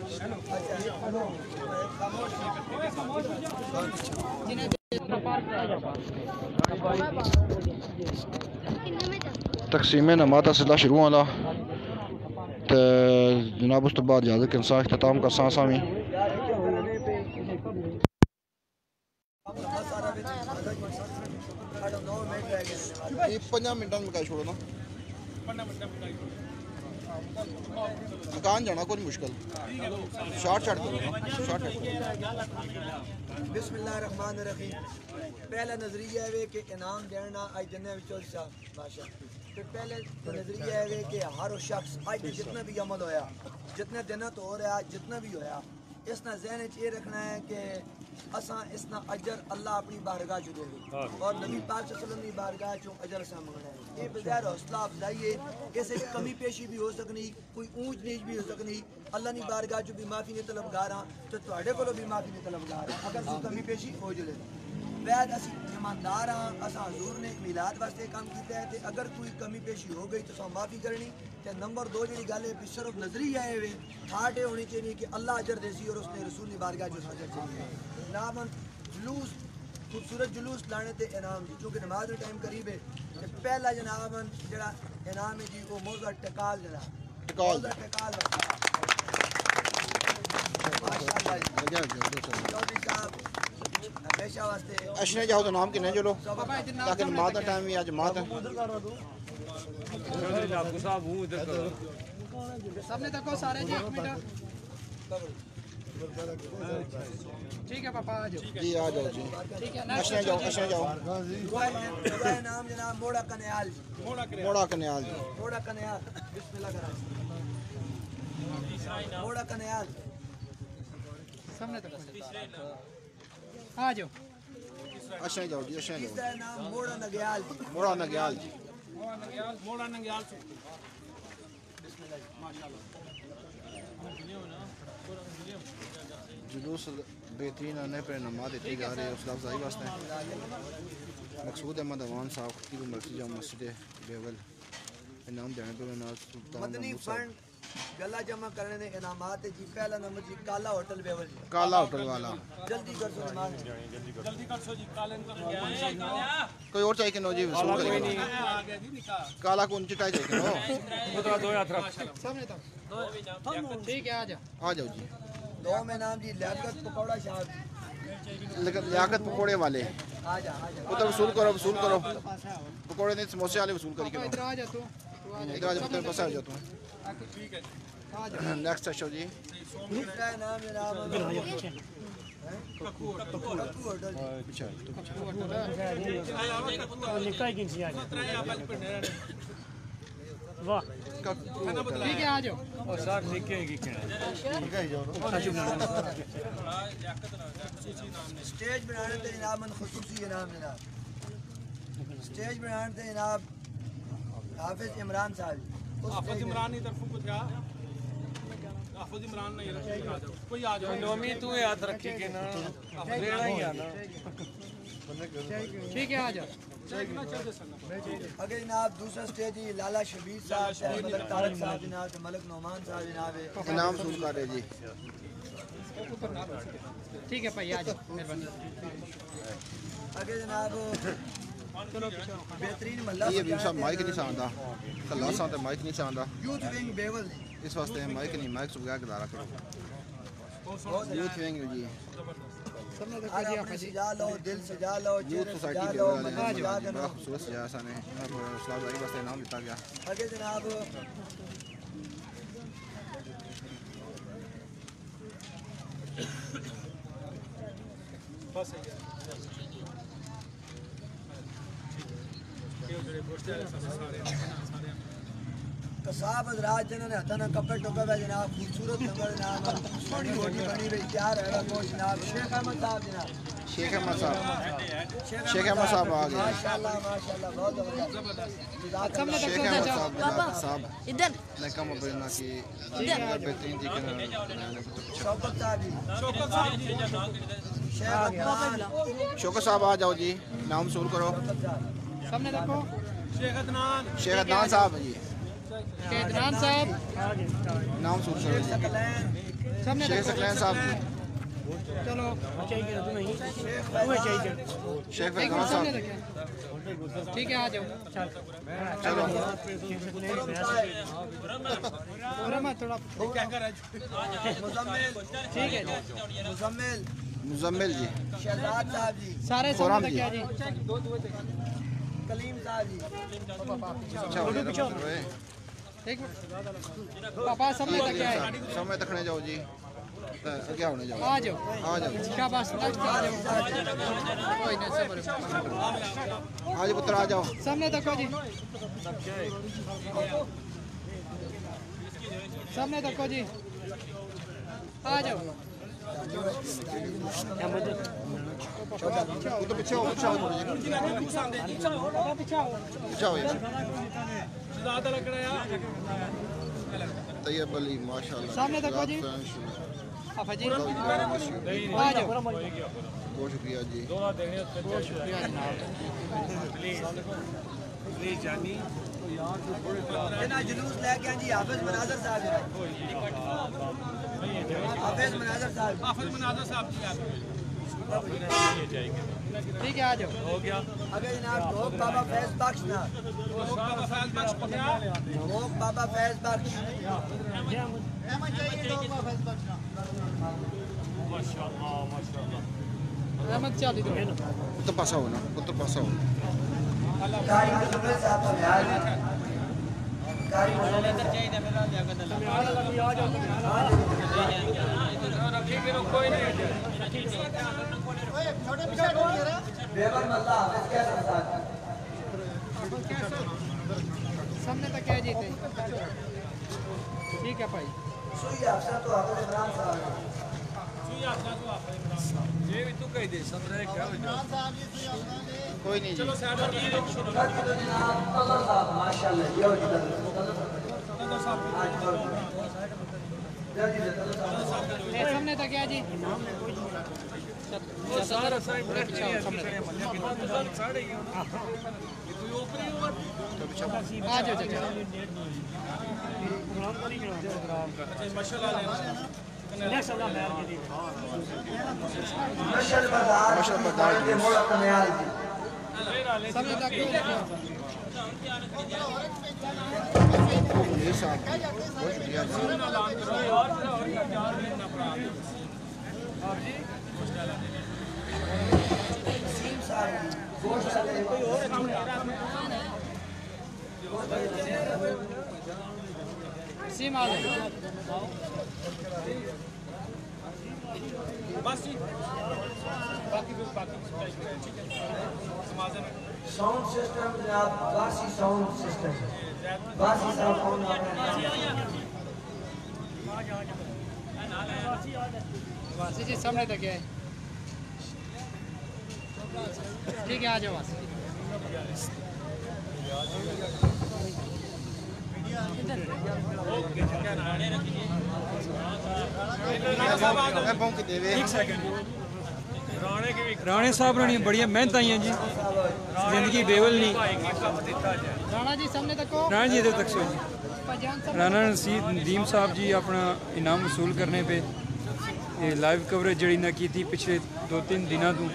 तकसीम नमाता सिला शुरू होला तो जनाब उस तो बाद इजाजत के इंसान अख्ताम का सांसा में पंजा मिनटा में छोड़ो ना मकान जाना कोई मुश्किल शॉर्ट शॉर्ट करो शॉर्ट बिस्मिल्लाहिर्रहमानिर्रहीम। पहला नजरिया है कि इनाम देना आज जन्ने विचों सा माशा फिर पहले नजरिया है कि हर शख्स आज जितना भी अमल होया जितने दिन तो हो रहा जितना भी होया इसना जहन ये रखना है कि असा इसना अजर अल्लाह अपनी बारगाह चो देवे और नबी पाक सल्लल्लाहु अलैहि बारगाह चो अजर असा मंगना है। ये बगैर हौसला अफजाई है ऐसे कमी पेशी भी हो सकनी कोई ऊंच नीच भी हो सकनी अल्लाह नी बारगाह चो भी माफ़ी ने तलबगार हाँ तो तुहाडे कोलों भी माफ़ी ने तलबगार हाँ अगर कोई कमी पेशी हो जले वैद असी ईमानदार हाँ असा हजूर ने मिलाद वास्ते काम किया है तो अगर कोई कमी पेशी हो गई तो सौ माफ़ी करनी। तो नंबर दो जी गल है सिर्फ नजरी आए हुए थाट होनी चाहिए कि अल्लाह अजर देसी और उसने रसूल की बारगाह जो अजर चाहिए नामन जुलूस खूबसूरत जुलूस लाने ते इनाम जी क्योंकि नमाज का टाइम करीब है तो पहला जनाबन जरा इनाम है जी वो मौजा टकाल जरा टकाल टकाल चौधरी साहब हमेशा वास्ते अशने जाओ तो नाम किन्ने चलो ताकि नमाज का टाइम भी आज मात है आपको साहब हूं इधर करो सबने तको सारे जी एक मिनट ठीक है पापा आ जाओ जी आ जाओ जी ठीक है अशने जाओ अशने जाओ दुआ नाम जनाब मोड़ा कन्याल जी मोड़ा कन्याल जी मोड़ा कन्याल बिस्मिल्लाह करा मोड़ा कन्याल सामने तक आ जाओ अच्छा जाओ जी अच्छा जाओ इसका नाम मोड़ा नग्याल मोड़ा नग्याल जी मोड़ा नंग्याल से जुलूस बेहतरीन आने पर नमा देती जा रही है उसका अफजाई वास्ते मकसूद अहमद अवान साहब खतीब मस्जिद मस्जिद बेवल इनाम देने पर मदनी फंड गला जमा करने ने इनामात जी पहला नंबर जी काला होटल बेवल जी काला होटल वाला जल्दी कर सो जमात जल्दी कर सो जी काले कोई और चाहिए कि नो जी वसूल करेगा काला कौन चिटा चाहिए कि नो उधर दो यात्रा सामने तक ठीक है आ जा आ जाओ जी दो में नाम जी लियाकत पकौड़ा शाह लेकिन लियाकत पकोड़े वाले आ जा आ जा उधर वसूल करो वसूल करो पकोड़े नहीं समोसे वाले वसूल करी इधर आ जा तू इधर आ जा तेरे पास आ जा तू ठीक है आ जा नेक्स्ट अच्छा जी दूसरा नाम जनाब कक्कू होटल पीछे निकाय किंसी आ वाह ठीक है आ जाओ और साग निके की कहना निकाय जाओ स्टेज बनाने ते जनाब मन खुसूसी इनाम जनाब स्टेज बनाने ते जनाब हाफिज इमरान साहब हाफिज इमरान की तरफ को था हाफिज इमरान नहीं आ जाओ कोई आ जाओ नोमी तू याद रखी के ना रेड़ा ही आना ठीक है आ जा अगर जनाब दूसरा स्टेज ही लाला शबीर साहब मलक तारक साहब जनाब मलक नौमान साहब जनाब इनाम वसूल कर रहे जी ठीक है भाई आ जाओ मेहरबानी अगर जनाब बेहतरीन मल्ला ये भी सब माइक नहीं सांदा कल्ला सांदा माइक नहीं सांदा यूथ विंग बेवल इस वास्ते माइक नहीं माइक से बगैर गुजारा करो यूथ विंग जी अरे अपने सजा लो दिल सजा लो यूथ चेहरे सोसाइटी सजा के लो वाले मन सजा बड़ा लो खूबसूरत सजाया साने इस्लाम भाई वास्ते इनाम दिया गया अगर जनाब बस कसाब हजरात जिन्होंने हथा ना कपड़े टोका हुआ जनाब खूबसूरत नंबर जनाब सोनी रोटी बनी हुई तैयार है गोश्त जनाब शेख अहमद साहब जनाब शेख अहमद साहब शेख अहमद साहब आ गए माशाल्लाह माशाल्लाह बहुत जबरदस्त शेख अहमद साहब पापा साहब इधर ने कम बना की बेहतरीन जी के शौकत साहब जी शौकत साहब जी शेख अदनान शौकत साहब आ जाओ जी नाम वसूल करो सामने देखो शेख अदनान शेख अदनान साहब जी शेख अदनान साहब नाम वसूल करो जी सामने शेख सकलैन साहब जी चलो चाहिए तो नहीं वो चाहिए शेख फैजान साहब ठीक है आ जाओ चलो मत थोड़ा क्या कर मुजम्मिल ठीक है मुजम्मिल मुजम्मिल जी शहजाद साहब जी सारे खुराम सामने जी। क्या जी कलीम साहब जी अच्छा हो गया एक मिनट पापा सामने तक क्या है समय तकने जाओ जी क्या होने जाओ आ जाओ आ जाओ शाबाश नेक्स्ट आ जाओ कोई नहीं सबर आज पुत्र आ जाओ सामने तक जी सामने तक जी आ जाओ तो पीछे हो पीछे हो थोड़ी जी पीछे हो तैयब अली माशाल्लाह सामने तक जी आप जी आ जाओ बहुत शुक्रिया जी बहुत शुक्रिया जनाब प्लीज जानी जना जुलूस लेके जी हाफिज मनाजर साहब हाफिज मनाजर साहब हाफिज मनाजर साहब जी ठीक है आ जाओ हो गया अगर जनाब भोग बाबा फैज बख्श ना भोग बाबा फैज बख्श पकड़ा भोग बाबा फैज बख्श माशाल्लाह माशाल्लाह रहमत चाली दो तो पासा हो ना तो पासा हो कारी मुजम्मिल साहब का ध्यान कारी मुजम्मिल कोई नहीं बेगम मल्ला हाफिज कैसर साहब सामने तक क्या जीते ठीक है भाई सुई आपसा तो आपने इमरान साहब सुई आपसा तो आपने इमरान साहब ये भी तू कह दे समझे क्या हो जाए कोई नहीं चलो साहब माशाल्लाह ये हो जाता है सामने तक क्या जी वो सारा सारे बड़े अच्छा सामने सारे ही हो ना ये कोई ऊपरी हुआ आ जाओ चाचा माशाल्लाह नेक्स्ट अल्लाह मैल के दी मशल बाजार मशल बाजार के मोड़ कन्याल जी सामने तक ये साहब बहुत शुक्रिया सीम साहब गोश्त वाले कोई और सीम आ गए बस बाकी भी बाकी समाज में साउंड सिस्टम जनाब वासी साउंड सिस्टम वासी साउंड वासी जी सामने तक है ठीक है आ जाओ वासी राणे साहब रानी बढ़िया मेहनत आई हैं जी जिंदगी बेवल नहीं राणा जी सामने तक हो राणा जी इधर तक सो जी राणा नसीर नदीम साहब जी अपना इनाम वसूल करने पे ये लाइव कवरेज जड़ी ना की थी पिछले दो तीन दिनों तो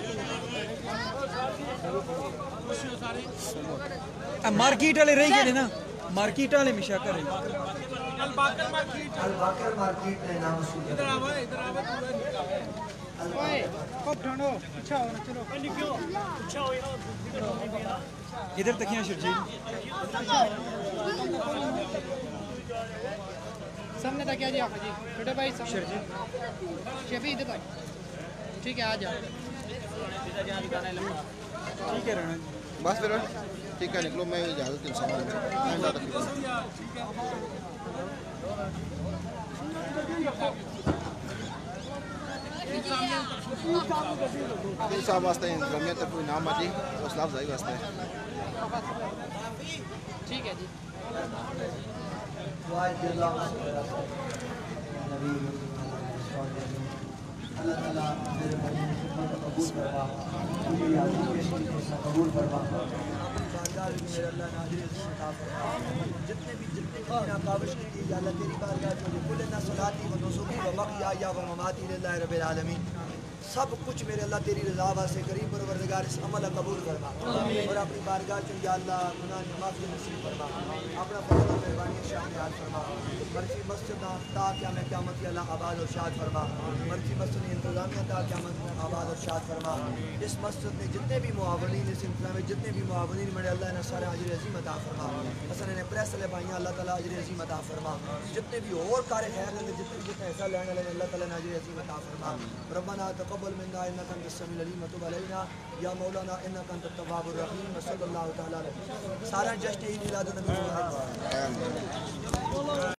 मार्केट वाले रह गए ना मार्केट वाले मिशा कर अलबाकर मार्केट अलबाकर मार्केट ने नाम वसूल इधर आवा इधर आवा ओए कब ढूंढो अच्छा हो ना चलो क्यों अच्छा हो इधर तक यहाँ शर्जील सामने तक क्या जी आप जी छोटे भाई शर्जील शफी इधर तक ठीक है आ जाओ ठीक है राणा बस फिर ठीक है निकलो मैं इजाज़त इंसान साहब वास्ते इंतजामिया तरफ इनाम आती हौसला अफजाई वास्ते ठीक है जी अल्लाह ताला मेरे कबूल फरमा कबूल फरमा बारगाह में मेरे अल्लाह नाज़िर अता फरमा जितने भी जितने भी नाकाबिश की या अल्लाह तेरी बारगाह में कुल ना सलाती व नुसुकी व मक़याया व ममाती लिल्लाहि रब्बिल आलमीन सब कुछ मेरे अल्लाह तेरी रज़ा वास्ते करीम परवरदिगार इस अमल कबूल फरमा और अपनी बारगाह में या अल्लाह गुनाह माफ़ी नसीब फरमा अपना फजल और मेहरबानी शान फरमा मर्जी मस्जिद ता क्या मैं क़यामत की अल्लाह आबाद और शाद फरमा मर्जी मस्जिद इंतज़ामिया ता क़यामत आबाद और शाद फरमा इस मस्जिद में जितने भी मुआवनीन इस सिलसिले में जितने भी मुआवनीन मेरे अल्लाह ने सारे अजर अज़ीम अता फरमा असन ने प्रेस ले भाई अल्लाह ताला अजर अज़ीम अता फरमा जितने भी और कार्य खैर ने जितने भी जितने ऐसा लेने वाले अल्लाह ताला ने अजर अज़ीम अता फरमा रब्बना तक़ब्बल मिन्ना इन्नका अंतस समीउल अलीम व तुब अलैना या मौलाना इन्नका अंतत तव्वाबुर रहीम सल्लल्लाहु तआला अलैहि सारा जश्न ईद मिलाद नबी मुहम्मद